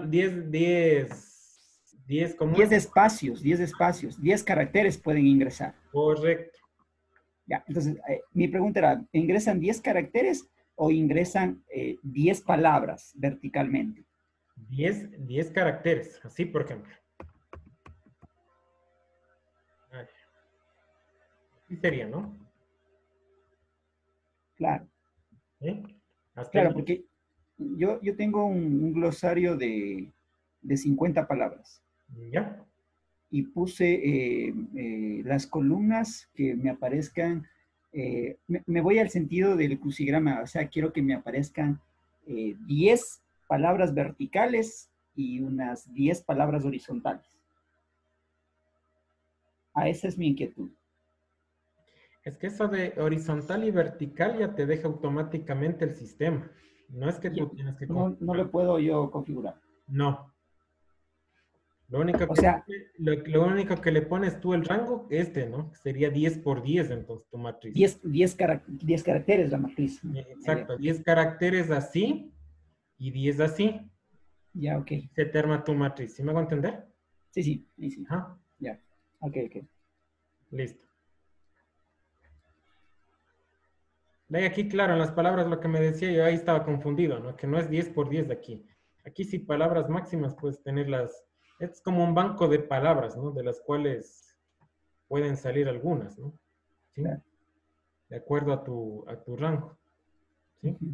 10, ¿cómo 10 es? espacios, 10 espacios, 10 caracteres pueden ingresar. Correcto. Ya, entonces, mi pregunta era, ¿ingresan 10 caracteres o ingresan 10 palabras verticalmente? 10 caracteres, así por ejemplo. Así sería, ¿no? Claro, ¿Sí? Hasta claro, ahí. porque yo tengo un glosario de 50 palabras ¿Ya? y puse las columnas que me aparezcan Me voy al sentido del crucigrama, o sea, quiero que me aparezcan 10 palabras verticales y unas 10 palabras horizontales. Esa es mi inquietud. Es que eso de horizontal y vertical ya te deja automáticamente el sistema. No es que tú tienes que No, no lo configurar. puedo yo configurar. No. Lo único O que, sea, lo único que le pones tú el rango, ¿no? Sería 10 por 10 entonces tu matriz. 10 caracteres la matriz. Exacto, 10 caracteres así y 10 así. Ya, ok. Se te arma tu matriz. ¿Sí me hago entender? Sí, sí, sí, sí. Ajá. Ya. Ok, ok. Listo. De ahí aquí, claro, en las palabras lo que me decía yo ahí estaba confundido, ¿no? Que no es 10 por 10 de aquí. Aquí sí palabras máximas puedes tenerlas. Es como un banco de palabras, ¿no? De las cuales pueden salir algunas, ¿no? ¿Sí? Claro. De acuerdo a tu rango. ¿Sí? Ujú.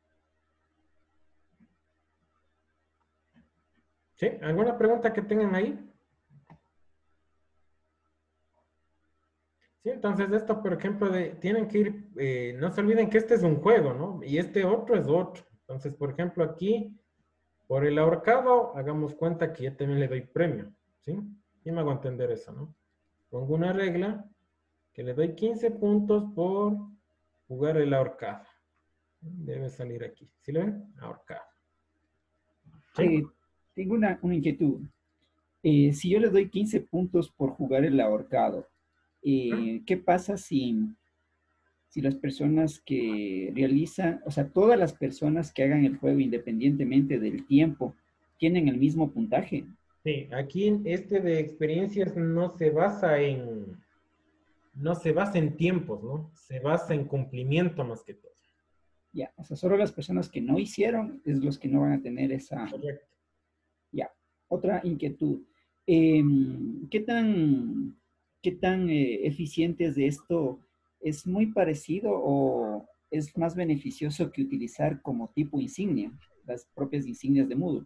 ¿Sí? ¿Alguna pregunta que tengan ahí? Sí, entonces esto, por ejemplo, tienen que ir, no se olviden que este es un juego, ¿no? Y este otro es otro. Entonces, por ejemplo, aquí, por el ahorcado, hagamos cuenta que yo también le doy premio, ¿sí? Y me hago entender eso, ¿no? Pongo una regla que le doy 15 puntos por jugar el ahorcado. Debe salir aquí. ¿Sí lo ven? Ahorcado. ¿Sí? Tengo una inquietud. Si yo le doy 15 puntos por jugar el ahorcado, ¿qué pasa si las personas que realizan, o sea, todas las personas que hagan el juego independientemente del tiempo, tienen el mismo puntaje? Sí, aquí este de experiencias no se basa en tiempos, ¿no? Se basa en cumplimiento más que todo. Ya, o sea, solo las personas que no hicieron es los que no van a tener esa. Correcto. Ya, otra inquietud. ¿Qué tan eficiente es de esto? ¿Es muy parecido o es más beneficioso que utilizar como tipo insignia, las propias insignias de Moodle?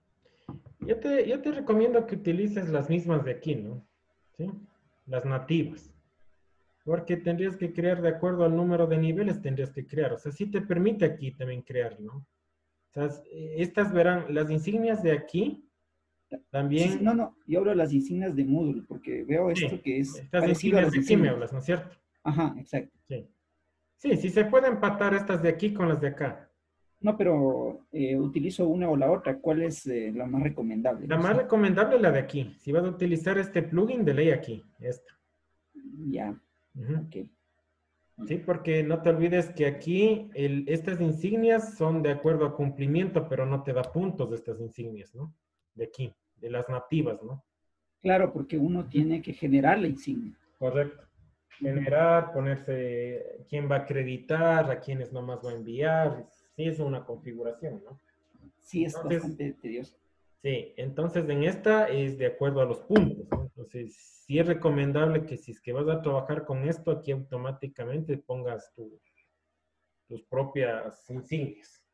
Yo te recomiendo que utilices las mismas de aquí, ¿no? ¿Sí? Las nativas. Porque tendrías que crear de acuerdo al número de niveles, tendrías que crear. O sea, sí te permite aquí también crear, ¿no? O sea, estas verán, las insignias de aquí Sí, sí, no, también, no, yo hablo de las insignias de Moodle porque veo esto sí, que es estas parecido a insignias las de aquí me insignias. hablas, ¿no es cierto? Ajá, exacto. Sí. Sí, sí se puede empatar estas de aquí con las de acá. No, pero utilizo una o la otra. ¿Cuál es la más recomendable? La No más sé. recomendable es la de aquí. Si vas a utilizar este plugin, de ley aquí, esta. Ya, Ujú. ok. Sí, porque no te olvides que aquí estas insignias son de acuerdo a cumplimiento, pero no te da puntos de estas insignias, ¿no? De aquí, de las nativas, ¿no? Claro, porque uno Ujú. tiene que generar la insignia. Correcto. Ujú. Generar, ponerse quién va a acreditar, a quiénes nomás va a enviar. Sí, es una configuración, ¿no? Sí, es Entonces, bastante tedioso. sí, entonces en esta es de acuerdo a los puntos, ¿no? Entonces, sí es recomendable que si es que vas a trabajar con esto, aquí automáticamente pongas tus propias insignias.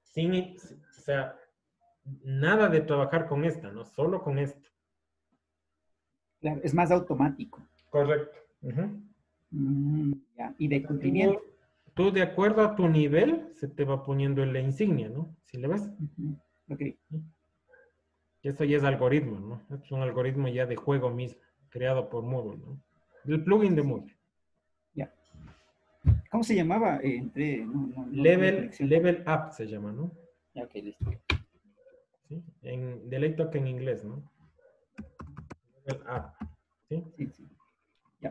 O sea, nada de trabajar con esta, ¿no? Solo con esta. Claro, es más automático. Correcto. Ujú. Ya. Y de Entonces, cumplimiento. tú de acuerdo a tu nivel, se te va poniendo en la insignia, ¿no? Si le ves. Ujú. Ok. Y eso ya es algoritmo, ¿no? Es un algoritmo ya de juego mismo, creado por Moodle, ¿no? El plugin Sí, de sí. Moodle. Ya. ¿Cómo se llamaba? No tuve conexión. Level Up se llama, ¿no? Ya, ok, listo. ¿Sí? De ley toca en inglés, ¿no? Level Up. ¿Sí? Sí, sí. Ya.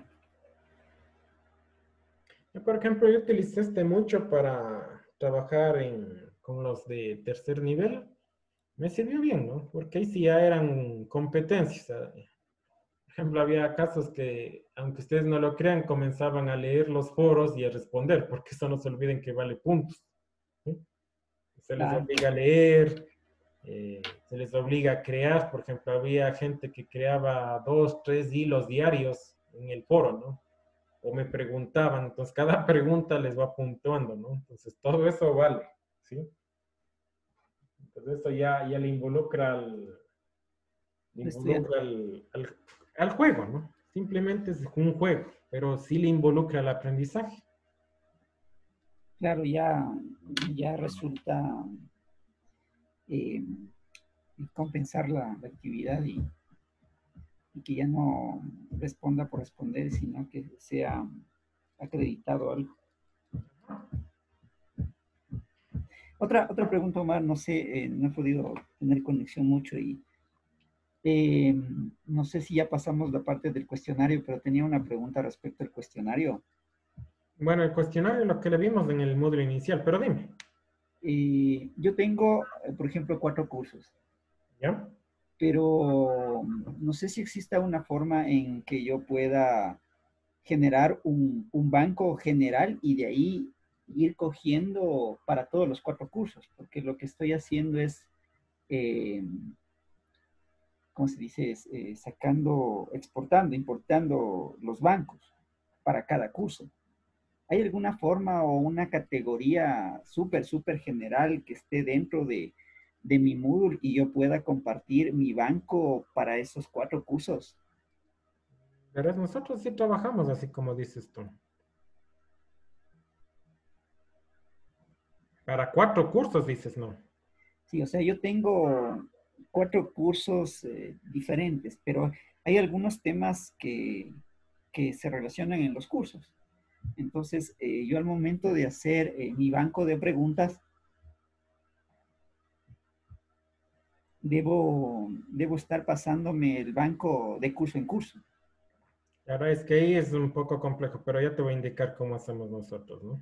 Yo, por ejemplo, yo utilicé este mucho para trabajar con los de tercer nivel. Me sirvió bien, ¿no? Porque ahí sí ya eran competencias. Por ejemplo, había casos que, aunque ustedes no lo crean, comenzaban a leer los foros y a responder, porque eso no se olviden que vale puntos. ¿Sí? Se les Claro. obliga a leer, se les obliga a crear. Por ejemplo, había gente que creaba 2, 3 hilos diarios en el foro, ¿no? O me preguntaban, entonces cada pregunta les va puntuando, ¿no? Entonces todo eso vale, ¿sí? Entonces eso ya le Estudiante. involucra al juego, ¿no? Simplemente es un juego, pero sí le involucra al aprendizaje. Claro, ya resulta eh, compensar la actividad y que ya no responda por responder, sino que sea acreditado algo. Otra pregunta, Omar, no sé, no he podido tener conexión mucho y eh, no sé si ya pasamos la parte del cuestionario, pero tenía una pregunta respecto al cuestionario. Bueno, el cuestionario es lo que le vimos en el módulo inicial, pero dime, Yo tengo, por ejemplo, 4 cursos, ¿ya? pero no sé si exista una forma en que yo pueda generar un banco general y de ahí ir cogiendo para todos los 4 cursos, porque lo que estoy haciendo es, eh, ¿cómo se dice? Es, sacando, exportando, importando los bancos para cada curso. ¿Hay alguna forma o una categoría súper general que esté dentro de mi Moodle y yo pueda compartir mi banco para esos 4 cursos? Verás, nosotros sí trabajamos así como dices tú. Para 4 cursos dices, ¿no? Sí, o sea, yo tengo 4 cursos diferentes, pero hay algunos temas que se relacionan en los cursos. Entonces, yo al momento de hacer mi banco de preguntas, debo estar pasándome el banco de curso en curso. La verdad es que ahí es un poco complejo, pero ya te voy a indicar cómo hacemos nosotros, ¿no?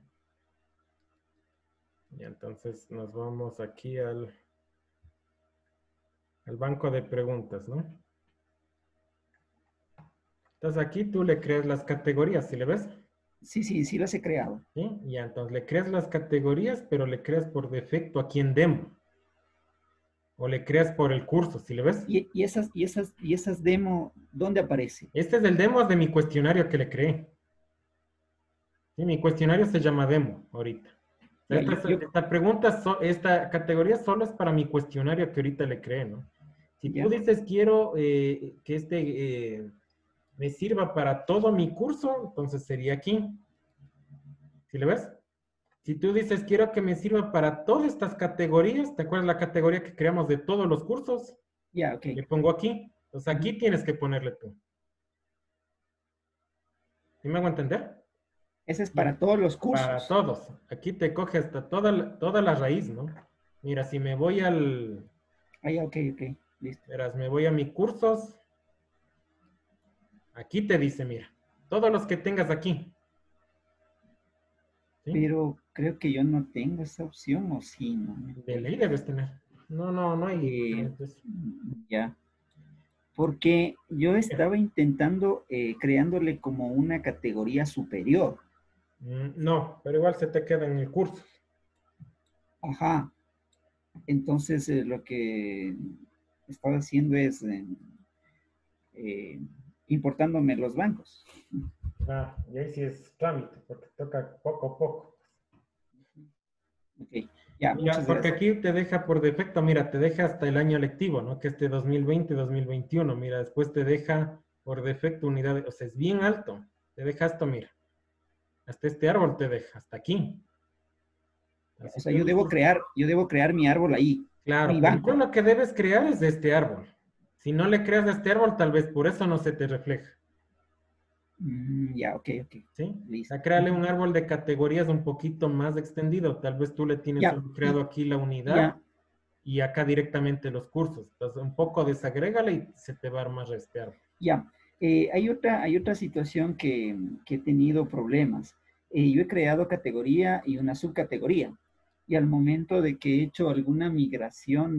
Y entonces nos vamos aquí al banco de preguntas, ¿no? Entonces aquí tú le creas las categorías, ¿sí le ves? Sí, las he creado. ¿Sí? Y entonces le creas las categorías, pero le creas por defecto aquí en demo. O le creas por el curso, ¿sí le ves? Y esas demo, ¿dónde aparece? Este es el demo de mi cuestionario que le creé. Sí, mi cuestionario se llama demo ahorita. Ya, Esta pregunta, esta categoría solo es para mi cuestionario que ahorita le creé, ¿no? Si tú ya, dices quiero que me sirva para todo mi curso, entonces sería aquí. ¿Sí le ves? Si tú dices quiero que me sirva para todas estas categorías, ¿te acuerdas la categoría que creamos de todos los cursos? ya, ok. Le pongo aquí. Entonces Ujú. aquí tienes que ponerle tú. ¿Sí me hago entender? Ese es Ya. para todos los Para cursos. todos. Aquí te coge hasta toda la raíz, ¿no? Mira, si me voy Ah, ya, ok, listo. verás, me voy a mis cursos, aquí te dice, mira, todos los que tengas aquí, ¿sí? Pero creo que yo no tengo esa opción, o sí, no me De acuerdo. ley debes tener. No, no, no hay Eh, inconveniente eso. ya, porque yo estaba intentando creándole como una categoría superior. No, pero igual se te queda en el curso. Ajá, entonces lo que estaba haciendo es eh, importándome los bancos. Ah, y ahí sí es trámite, porque toca poco a poco. Ok, ya, Mira, muchas porque gracias. aquí te deja por defecto, mira, te deja hasta el año lectivo, ¿no? Que este 2020-2021, mira, después te deja por defecto unidades, o sea, es bien alto. Te deja esto, mira, hasta este árbol te deja, hasta aquí. O Así sea, tú dices, yo debo crear mi árbol ahí, mi claro, primero banco. lo que debes crear es este árbol. Si no le creas este árbol, tal vez por eso no se te refleja, Ya, ok, ¿sí? O listo. sea, créale un árbol de categorías un poquito más extendido. Tal vez tú le tienes Ya, solo creado aquí la ya, unidad y acá directamente los cursos. Entonces, un poco desagrégale y se te va a armar este árbol. ya. Hay otra situación que he tenido problemas. Yo he creado categoría y una subcategoría. Y al momento de que he hecho alguna migración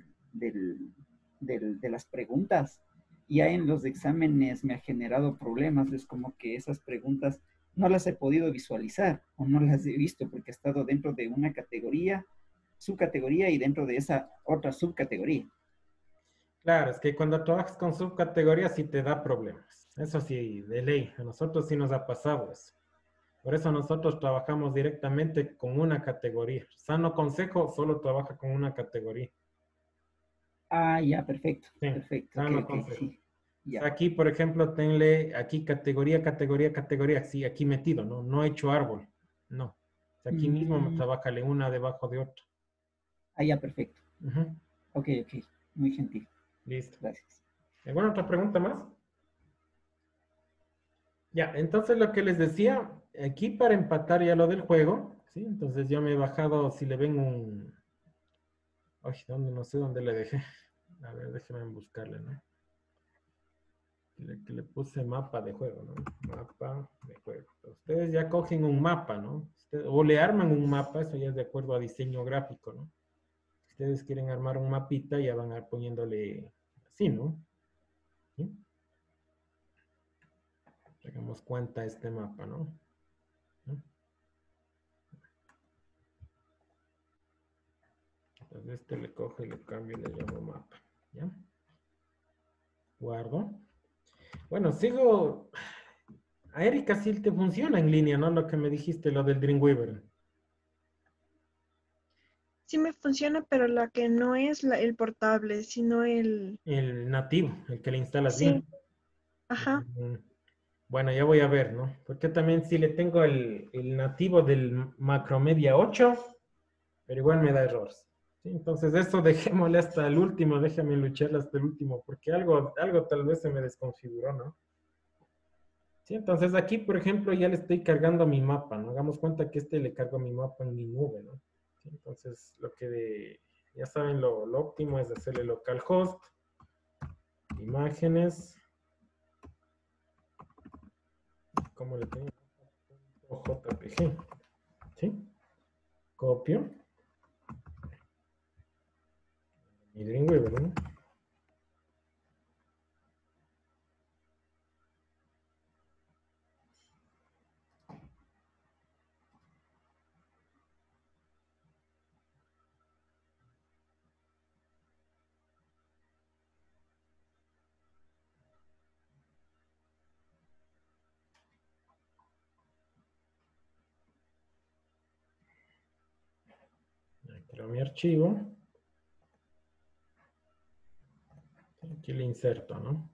de las preguntas, ya en los exámenes me ha generado problemas. Es como que esas preguntas no las he podido visualizar o no las he visto porque he estado dentro de una categoría, subcategoría y dentro de esa otra subcategoría. Claro, es que cuando trabajas con subcategorías sí te da problemas. Eso sí, de ley. A nosotros sí nos ha pasado eso. Por eso nosotros trabajamos directamente con una categoría. Sano Consejo solo trabaja con una categoría. Ah, ya, perfecto, Sí, perfecto, ok, Sano ok, Consejo. sí, O ya, sea, aquí, por ejemplo, tenle aquí categoría. Sí, aquí metido, ¿no? No he hecho árbol. No. Aquí mismo trabájale una debajo de otra. Ah, ya, perfecto. Ujú. Ok. Muy gentil. Listo. Gracias. ¿Alguna otra pregunta más? Ya, entonces lo que les decía, aquí para empatar ya lo del juego, ¿sí? Entonces yo me he bajado, si le ven un... Ay, ¿dónde? No sé dónde le dejé. A ver, déjenme buscarle, ¿no? Que le puse mapa de juego, ¿no? Mapa de juego. Ustedes ya cogen un mapa, ¿no? O le arman un mapa, eso ya es de acuerdo a diseño gráfico, ¿no? Si ustedes quieren armar un mapita, ya van a ir poniéndole así, ¿no? ¿Sí? Hagamos cuenta este mapa, ¿no? ¿Sí? Entonces este le coge, le cambio y le llamo mapa, ¿ya? Guardo. Bueno, sigo... A Erika sí te funciona en línea, ¿no? Lo que me dijiste, lo del Dreamweaver. Sí me funciona, pero la que no es el portable, sino el... El nativo, el que le instalas Sí, bien. ajá. Mm, Bueno, ya voy a ver, ¿no? Porque también sí le tengo el nativo del Macromedia 8, pero igual me da errores. ¿Sí? Entonces eso dejémosle hasta el último, déjame lucharle hasta el último, porque algo tal vez se me desconfiguró, ¿no? Sí, entonces aquí, por ejemplo, ya le estoy cargando mi mapa, ¿no? Hagamos cuenta que le cargo mi mapa en mi nube, ¿no? Sí, entonces, ya saben, lo óptimo es hacerle localhost, imágenes, ¿cómo le tengo? JPG, ¿sí? Copio, mi Dreamweaver, ¿no? Creo mi archivo, aquí le inserto, ¿no?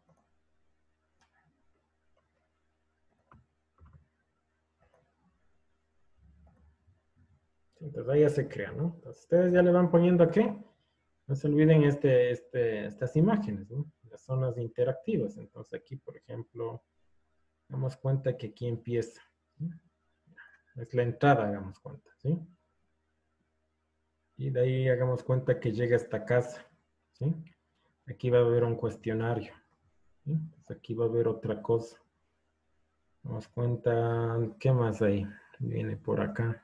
Entonces ahí ya se crea, ¿no? Entonces ustedes ya le van poniendo aquí, no se olviden estas imágenes, ¿no? Las zonas interactivas. Entonces aquí, por ejemplo, damos cuenta que aquí empieza, ¿sí? Es la entrada, hagamos cuenta, ¿sí? Y de ahí hagamos cuenta que llega a esta casa, ¿sí? Aquí va a haber un cuestionario, ¿sí? Entonces aquí va a haber otra cosa. Damos cuenta, ¿qué más hay? Viene por acá.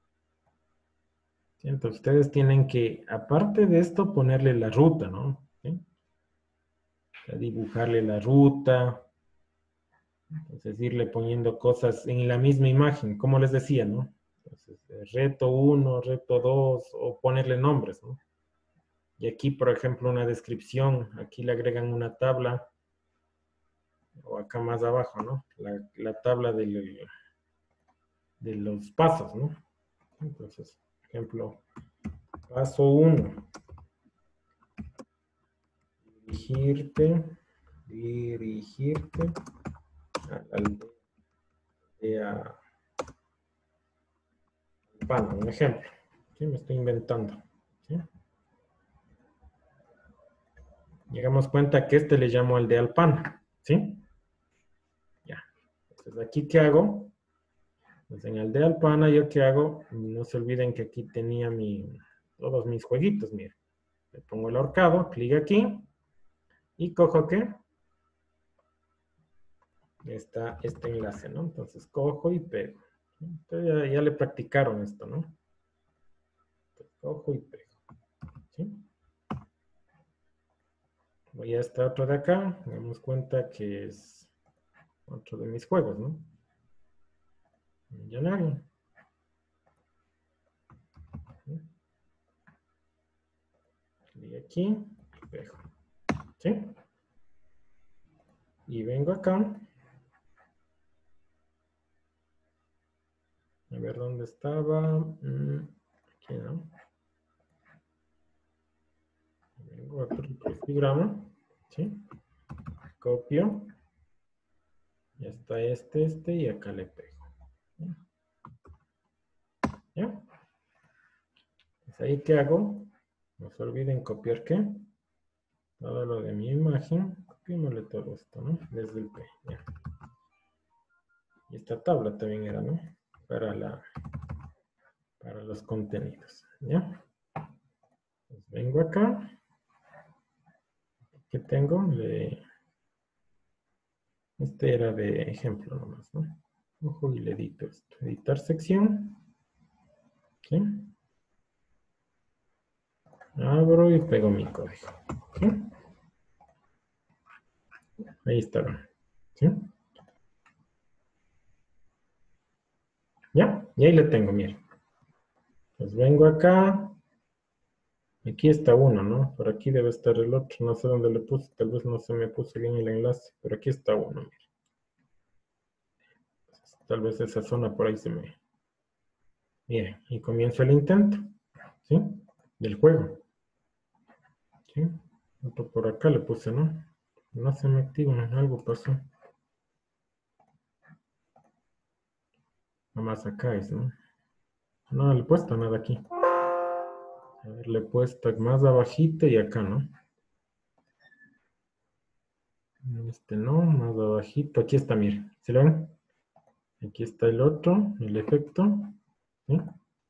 ¿Sí? Entonces ustedes tienen que, aparte de esto, ponerle la ruta, ¿no? ¿Sí? O sea, dibujarle la ruta, entonces irle poniendo cosas en la misma imagen, como les decía, ¿no? Entonces, reto 1, reto 2, o ponerle nombres, ¿no? Y aquí, por ejemplo, una descripción, aquí le agregan una tabla, o acá más abajo, ¿no? La tabla de los pasos, ¿no? Entonces, por ejemplo, paso 1, dirigirte a la aldea Pana, un ejemplo. ¿Sí? Me estoy inventando. ¿Sí? Llegamos cuenta que le llamo aldea Alpana. ¿Sí? Ya. Entonces, ¿aquí qué hago? Pues en aldea Alpana, ¿yo qué hago? No se olviden que aquí tenía todos mis jueguitos, miren. Le pongo el ahorcado, clic aquí, y cojo ¿qué? Está este enlace, ¿no? Entonces cojo y pego. Entonces ya le practicaron esto, ¿no? Entonces, cojo y pego. ¿Sí? Voy a este otro de acá, damos cuenta que es otro de mis juegos, ¿no? Millonario. Y aquí, pego. ¿Sí? Y vengo acá. A ver dónde estaba. Aquí, ¿no? Vengo a otro programa. ¿Sí? Copio. Ya está este, y acá le pego. ¿Ya? Pues ahí, ¿qué hago? No se olviden copiar, ¿qué? Todo lo de mi imagen. Copiémosle todo esto, ¿no? Desde el P. Ya. Y esta tabla también era, ¿no? Para los contenidos. ¿Ya? Pues vengo acá. ¿Qué tengo? Este era de ejemplo nomás, ¿no? Ojo y le edito esto. Editar sección. ¿Sí? Abro y pego mi código. ¿Sí? Ahí está. ¿Sí? ¿Ya? Y ahí le tengo, miren. Pues vengo acá. Aquí está uno, ¿no? Por aquí debe estar el otro. No sé dónde le puse. Tal vez no se me puso bien el enlace. Pero aquí está uno, miren. Tal vez esa zona por ahí se me... Miren, y comienzo el intento. ¿Sí? Del juego. ¿Sí? Otro por acá le puse, ¿no? No se me activa, algo pasó. Nomás acá es, ¿no? No le he puesto nada aquí. A ver, le he puesto más abajito y acá, ¿no? Este no, más abajito. Aquí está, miren. ¿Sí lo ven? Aquí está el otro, el efecto. ¿Sí?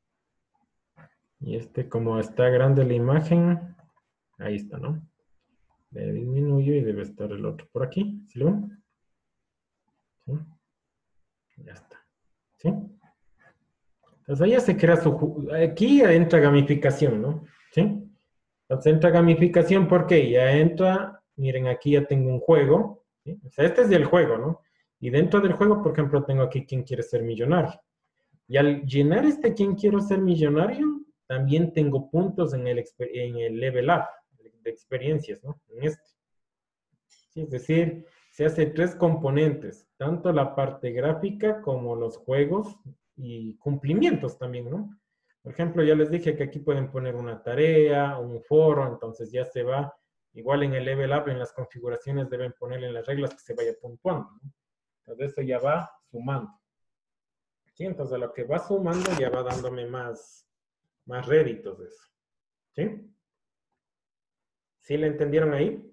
Y este, como está grande la imagen, ahí está, ¿no? Le disminuyo y debe estar el otro por aquí. ¿Sí lo ven? ¿Sí? Ya está. ¿Sí? Entonces ahí ya se crea aquí ya entra gamificación, ¿no? ¿Sí? Entonces entra gamificación porque ya entra, miren, aquí ya tengo un juego, ¿sí? O sea, este es del juego, ¿no? Y dentro del juego, por ejemplo, tengo aquí quién quiere ser millonario. Y al llenar este quién quiero ser millonario, también tengo puntos en el level up de experiencias, ¿no? En este. Sí, es decir, se hace tres componentes, tanto la parte gráfica como los juegos y cumplimientos también, ¿no? Por ejemplo, ya les dije que aquí pueden poner una tarea, un foro, entonces ya se va, igual en el level up, en las configuraciones deben ponerle en las reglas que se vaya puntuando, ¿no? Entonces eso ya va sumando. Sí, entonces a lo que va sumando ya va dándome más réditos de eso. ¿Sí? ¿Sí le entendieron ahí?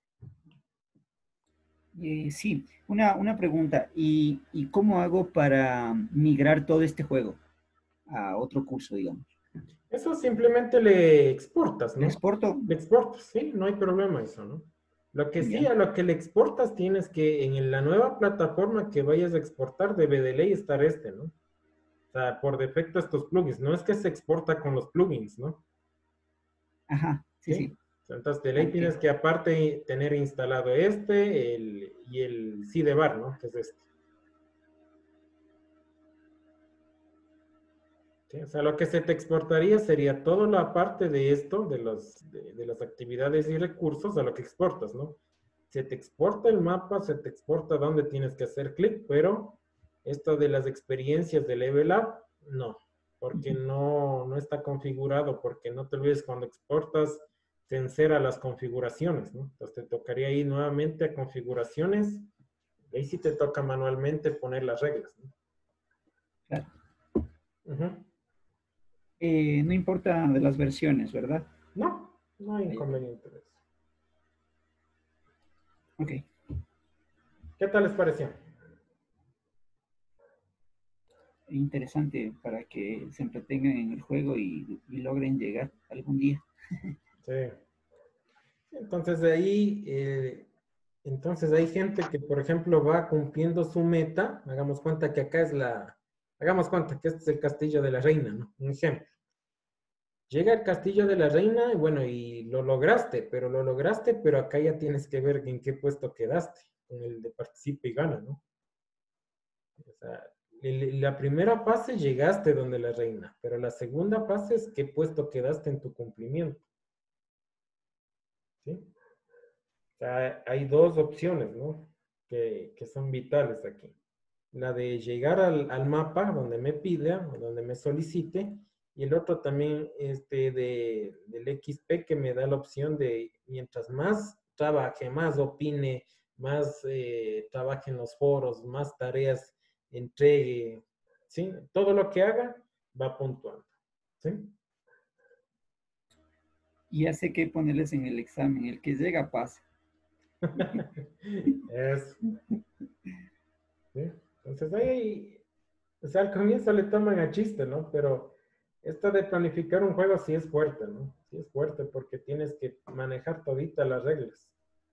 Sí, una pregunta. ¿Y cómo hago para migrar todo este juego a otro curso, digamos? Eso simplemente le exportas, ¿Le ¿no? exporto? Le exportas, sí, no hay problema eso, ¿no? Lo que sí, Ya. a lo que le exportas tienes que, en la nueva plataforma que vayas a exportar, debe de ley estar este, ¿no? O sea, por defecto estos plugins, no es que se exporta con los plugins, ¿no? Ajá, sí, ¿Sí? sí. Entonces, de ley Ok. tienes que aparte tener instalado este y el CDBAR, ¿no? Que es este. ¿Sí? O sea, lo que se te exportaría sería toda la parte de esto, de las actividades y recursos a lo que exportas, ¿no? Se te exporta el mapa, se te exporta dónde tienes que hacer clic, pero esto de las experiencias de Level Up, no, porque Ujú. no está configurado, porque no te olvides cuando exportas, se encera las configuraciones, ¿no? Entonces te tocaría ir nuevamente a configuraciones, y ahí sí te toca manualmente poner las reglas, ¿no? Claro. Ujú. No importa de las versiones, ¿verdad? No hay Ah, ya. inconveniente de eso. Ok. ¿Qué tal les pareció? Interesante para que se entretengan en el juego y logren llegar algún día. Sí. Entonces de ahí, entonces hay gente que, por ejemplo, va cumpliendo su meta. Hagamos cuenta que acá hagamos cuenta que este es el castillo de la reina, ¿no? Un ejemplo. Llega al castillo de la reina y bueno, y lo lograste, pero acá ya tienes que ver en qué puesto quedaste, con el de participa y gana, ¿no? O sea, la primera fase llegaste donde la reina, pero la segunda fase es qué puesto quedaste en tu cumplimiento, ¿sí? O sea, hay dos opciones, ¿no? Que son vitales aquí. La de llegar al mapa donde me pida, o donde me solicite, y el otro también del XP que me da la opción de, mientras más trabaje, más opine, más trabaje en los foros, más tareas entregue, ¿sí? Todo lo que haga, va puntuando. ¿Sí? Y ya sé qué ponerles en el examen. El que llega pasa. Eso. ¿Sí? Entonces ahí, o sea, al comienzo le toman a chiste, ¿no? Pero esto de planificar un juego sí es fuerte, ¿no? Sí es fuerte porque tienes que manejar toditas las reglas.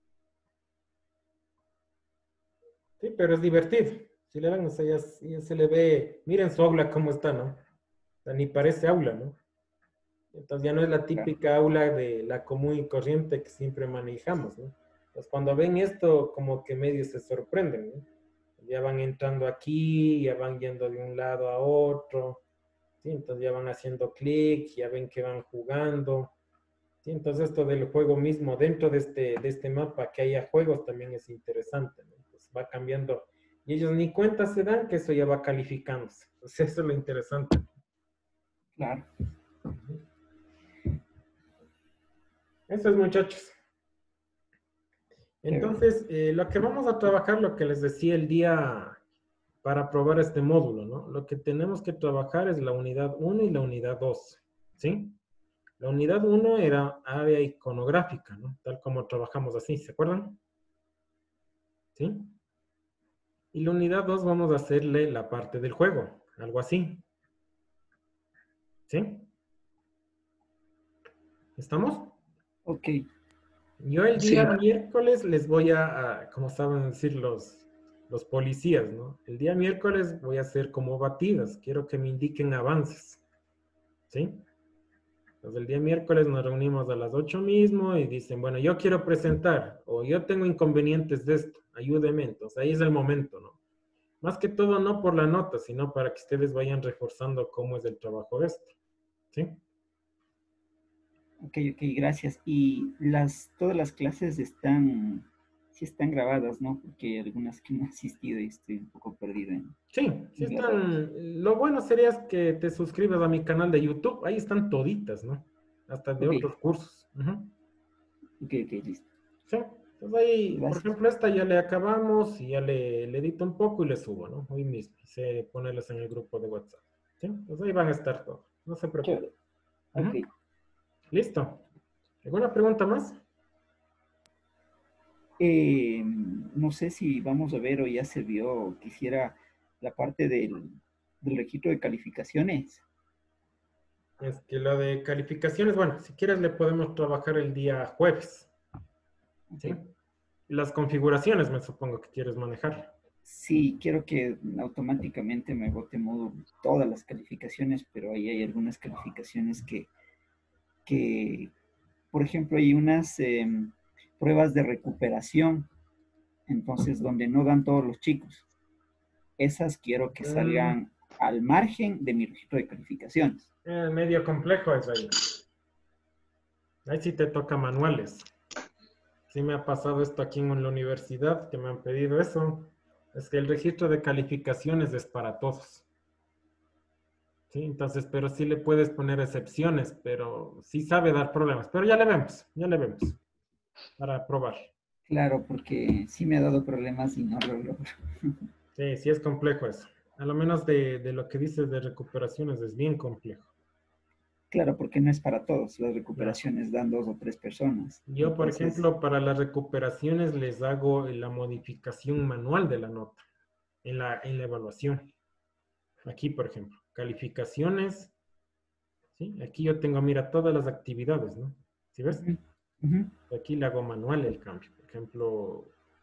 Sí, pero es divertido. Si le dan, o sea, ya se le ve, miren su aula cómo está, ¿no? O sea, ni parece aula, ¿no? Entonces ya no es la Claro. típica aula de la común y corriente que siempre manejamos, ¿no? Entonces cuando ven esto, como que medio se sorprenden, ¿no? Ya van entrando aquí, ya van yendo de un lado a otro, ¿sí? Entonces ya van haciendo clic, ya ven que van jugando, ¿sí? Entonces esto del juego mismo, dentro de este mapa, que haya juegos también es interesante, ¿no? Pues va cambiando, y ellos ni cuenta se dan que eso ya va calificándose. Entonces eso es lo interesante. Claro. Eso es, muchachos. Chévere. Entonces, lo que vamos a trabajar, lo que les decía el día para probar este módulo, ¿no? Lo que tenemos que trabajar es la unidad 1 y la unidad 2, ¿sí? La unidad 1 era área iconográfica, ¿no? Tal como trabajamos así, ¿se acuerdan? ¿Sí? Y la unidad 2 vamos a hacerle la parte del juego, algo así. ¿Sí? ¿Estamos? Ok. Yo el Sí, día miércoles les voy como saben decir los policías, ¿no? El día miércoles voy a hacer como batidas. Quiero que me indiquen avances. ¿Sí? Entonces el día miércoles nos reunimos a las 8 mismo y dicen, bueno, yo quiero presentar o yo tengo inconvenientes de esto, ayúdeme. Entonces ahí es el momento, ¿no? Más que todo no por la nota, sino para que ustedes vayan reforzando cómo es el trabajo de esto. ¿Sí? Ok, gracias. Y todas las clases sí están grabadas, ¿no? Porque hay algunas que no he asistido y estoy un poco perdido Sí, sí en las redes. están. Lo bueno sería que te suscribas a mi canal de YouTube. Ahí están toditas, ¿no? Hasta de Ok, otros cursos. Ujú. ok, listo. Sí. Entonces ahí, por Gracias. ejemplo, esta ya le acabamos y ya le edito un poco y le subo, ¿no? Hoy mismo. Y sé ponerlas en el grupo de WhatsApp. ¿Sí? Entonces ahí van a estar todos. No se preocupen. Chévere. Ok. Ujú. Listo. ¿Alguna pregunta más? No sé si vamos a ver o ya se vio, quisiera la parte del registro de calificaciones. Es que lo de calificaciones, bueno, si quieres le podemos trabajar el día jueves. ¿Sí? Ok. Las configuraciones me supongo que quieres manejar. Sí, quiero que automáticamente me bote modo todas las calificaciones, pero ahí hay algunas calificaciones que por ejemplo, hay unas pruebas de recuperación, entonces donde no dan todos los chicos. Esas quiero que Mm, salgan al margen de mi registro de calificaciones. medio complejo es ahí. Ahí sí te toca manuales. Sí me ha pasado esto aquí en la universidad, que me han pedido eso. Es que el registro de calificaciones es para todos. Sí, entonces, pero sí le puedes poner excepciones, pero sí sabe dar problemas. Pero ya le vemos, para probar. Claro, porque sí me ha dado problemas y no lo logro. Sí, sí es complejo eso. A lo menos de lo que dices de recuperaciones es bien complejo. Claro, porque no es para todos. Las Claro. recuperaciones dan 2 o 3 personas. Yo, por Entonces, ejemplo, para las recuperaciones les hago la modificación manual de la nota en la evaluación. Aquí, por ejemplo, calificaciones, ¿sí? Aquí yo tengo, mira, todas las actividades, ¿no? ¿Sí ves? ujú, ujú. Aquí le hago manual el cambio. Por ejemplo,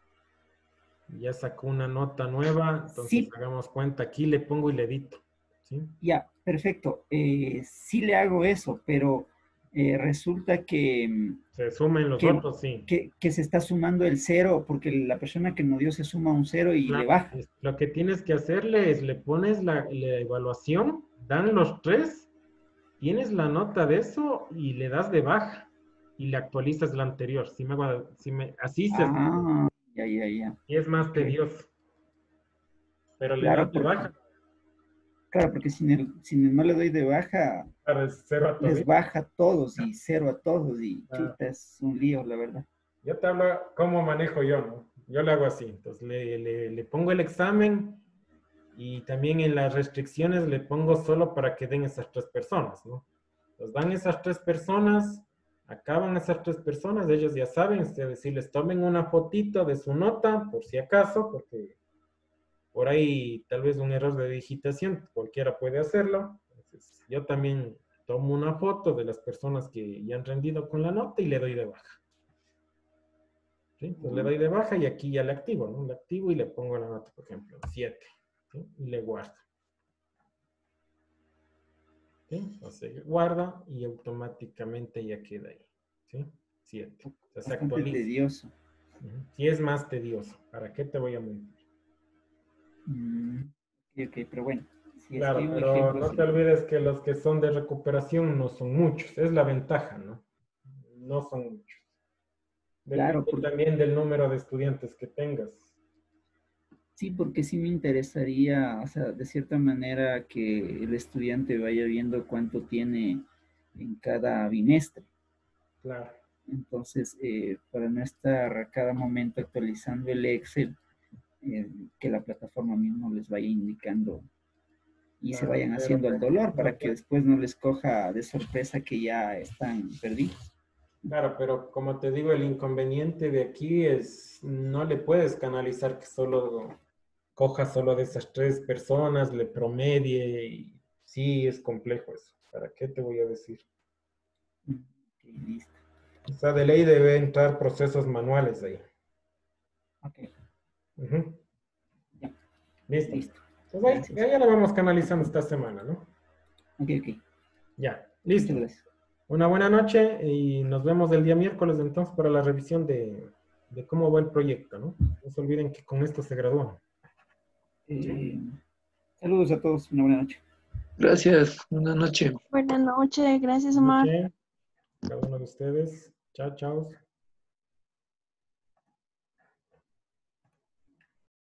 ya sacó una nota nueva, entonces Sí, hagamos cuenta, aquí le pongo y le edito, ¿sí? ya, perfecto. Sí le hago eso, pero resulta Se sumen los que, otros, sí. que se está sumando el cero, porque la persona que no dio se suma un cero y le Claro, baja. lo que tienes que hacerle es, le pones la evaluación, dan los tres, tienes la nota de eso y le das de baja y le actualizas la anterior. Así se hace, Ah, ya. y es más Ok. tedioso, pero le das Claro, de baja porque si no le doy de baja, para cero a les todito. baja a todos y cero a todos y Ah, chuta, es un lío, la verdad. yo te hablo cómo manejo yo, ¿no? Yo lo hago así. Entonces le pongo el examen Y también en las restricciones le pongo solo para que den esas 3 personas, ¿no? Los dan esas 3 personas, acaban esas 3 personas, ellos ya saben, es decir, les tomen una fotito de su nota, por si acaso, porque por ahí tal vez un error de digitación, cualquiera puede hacerlo. Entonces, yo también tomo una foto de las personas que ya han rendido con la nota y le doy de baja. ¿Sí? Entonces le doy de baja y aquí ya le activo, ¿no? Le activo y le pongo la nota, por ejemplo, 7. ¿Sí? Y le guardo. ¿Sí? Entonces guarda y automáticamente ya queda ahí. ¿Sí? 7. Entonces se Bastante actualiza. tedioso. Sí es más tedioso. ¿Para qué te voy a mentir? Ok, pero bueno, si es que hay Claro, un pero ejemplo, no te olvides que los que son de recuperación no son muchos. Es la ventaja, ¿no? No son muchos. claro, Depende también del número de estudiantes que tengas. sí, porque sí me interesaría, o sea, de cierta manera que el estudiante vaya viendo cuánto tiene en cada bimestre. Claro. Entonces, para no estar a cada momento actualizando el Excel, que la plataforma mismo les vaya indicando y se Claro, vayan pero haciendo el dolor no para que te- después no les coja de sorpresa que ya están perdidos. claro, pero como te digo, el inconveniente de aquí es no le puedes canalizar que solo coja solo de esas 3 personas, le promedie y sí es complejo eso. ¿Para qué te voy a decir? Ok, listo. O sea, de ley debe entrar procesos manuales ahí. Ok, Ujú. ya, Listo. listo. Entonces Gracias. ahí ya lo vamos canalizando esta semana, ¿no? Ok, ok. Ya, Muchas listo. gracias. Una buena noche y nos vemos el día miércoles entonces para la revisión de cómo va el proyecto, ¿no? No se olviden que con esto se gradúan. ¿Sí? Eh, Saludos a todos. Una buena noche. Gracias, buenas noches. Buenas noches, gracias, Buenas Omar. noches, cada uno de ustedes. Chao, chao.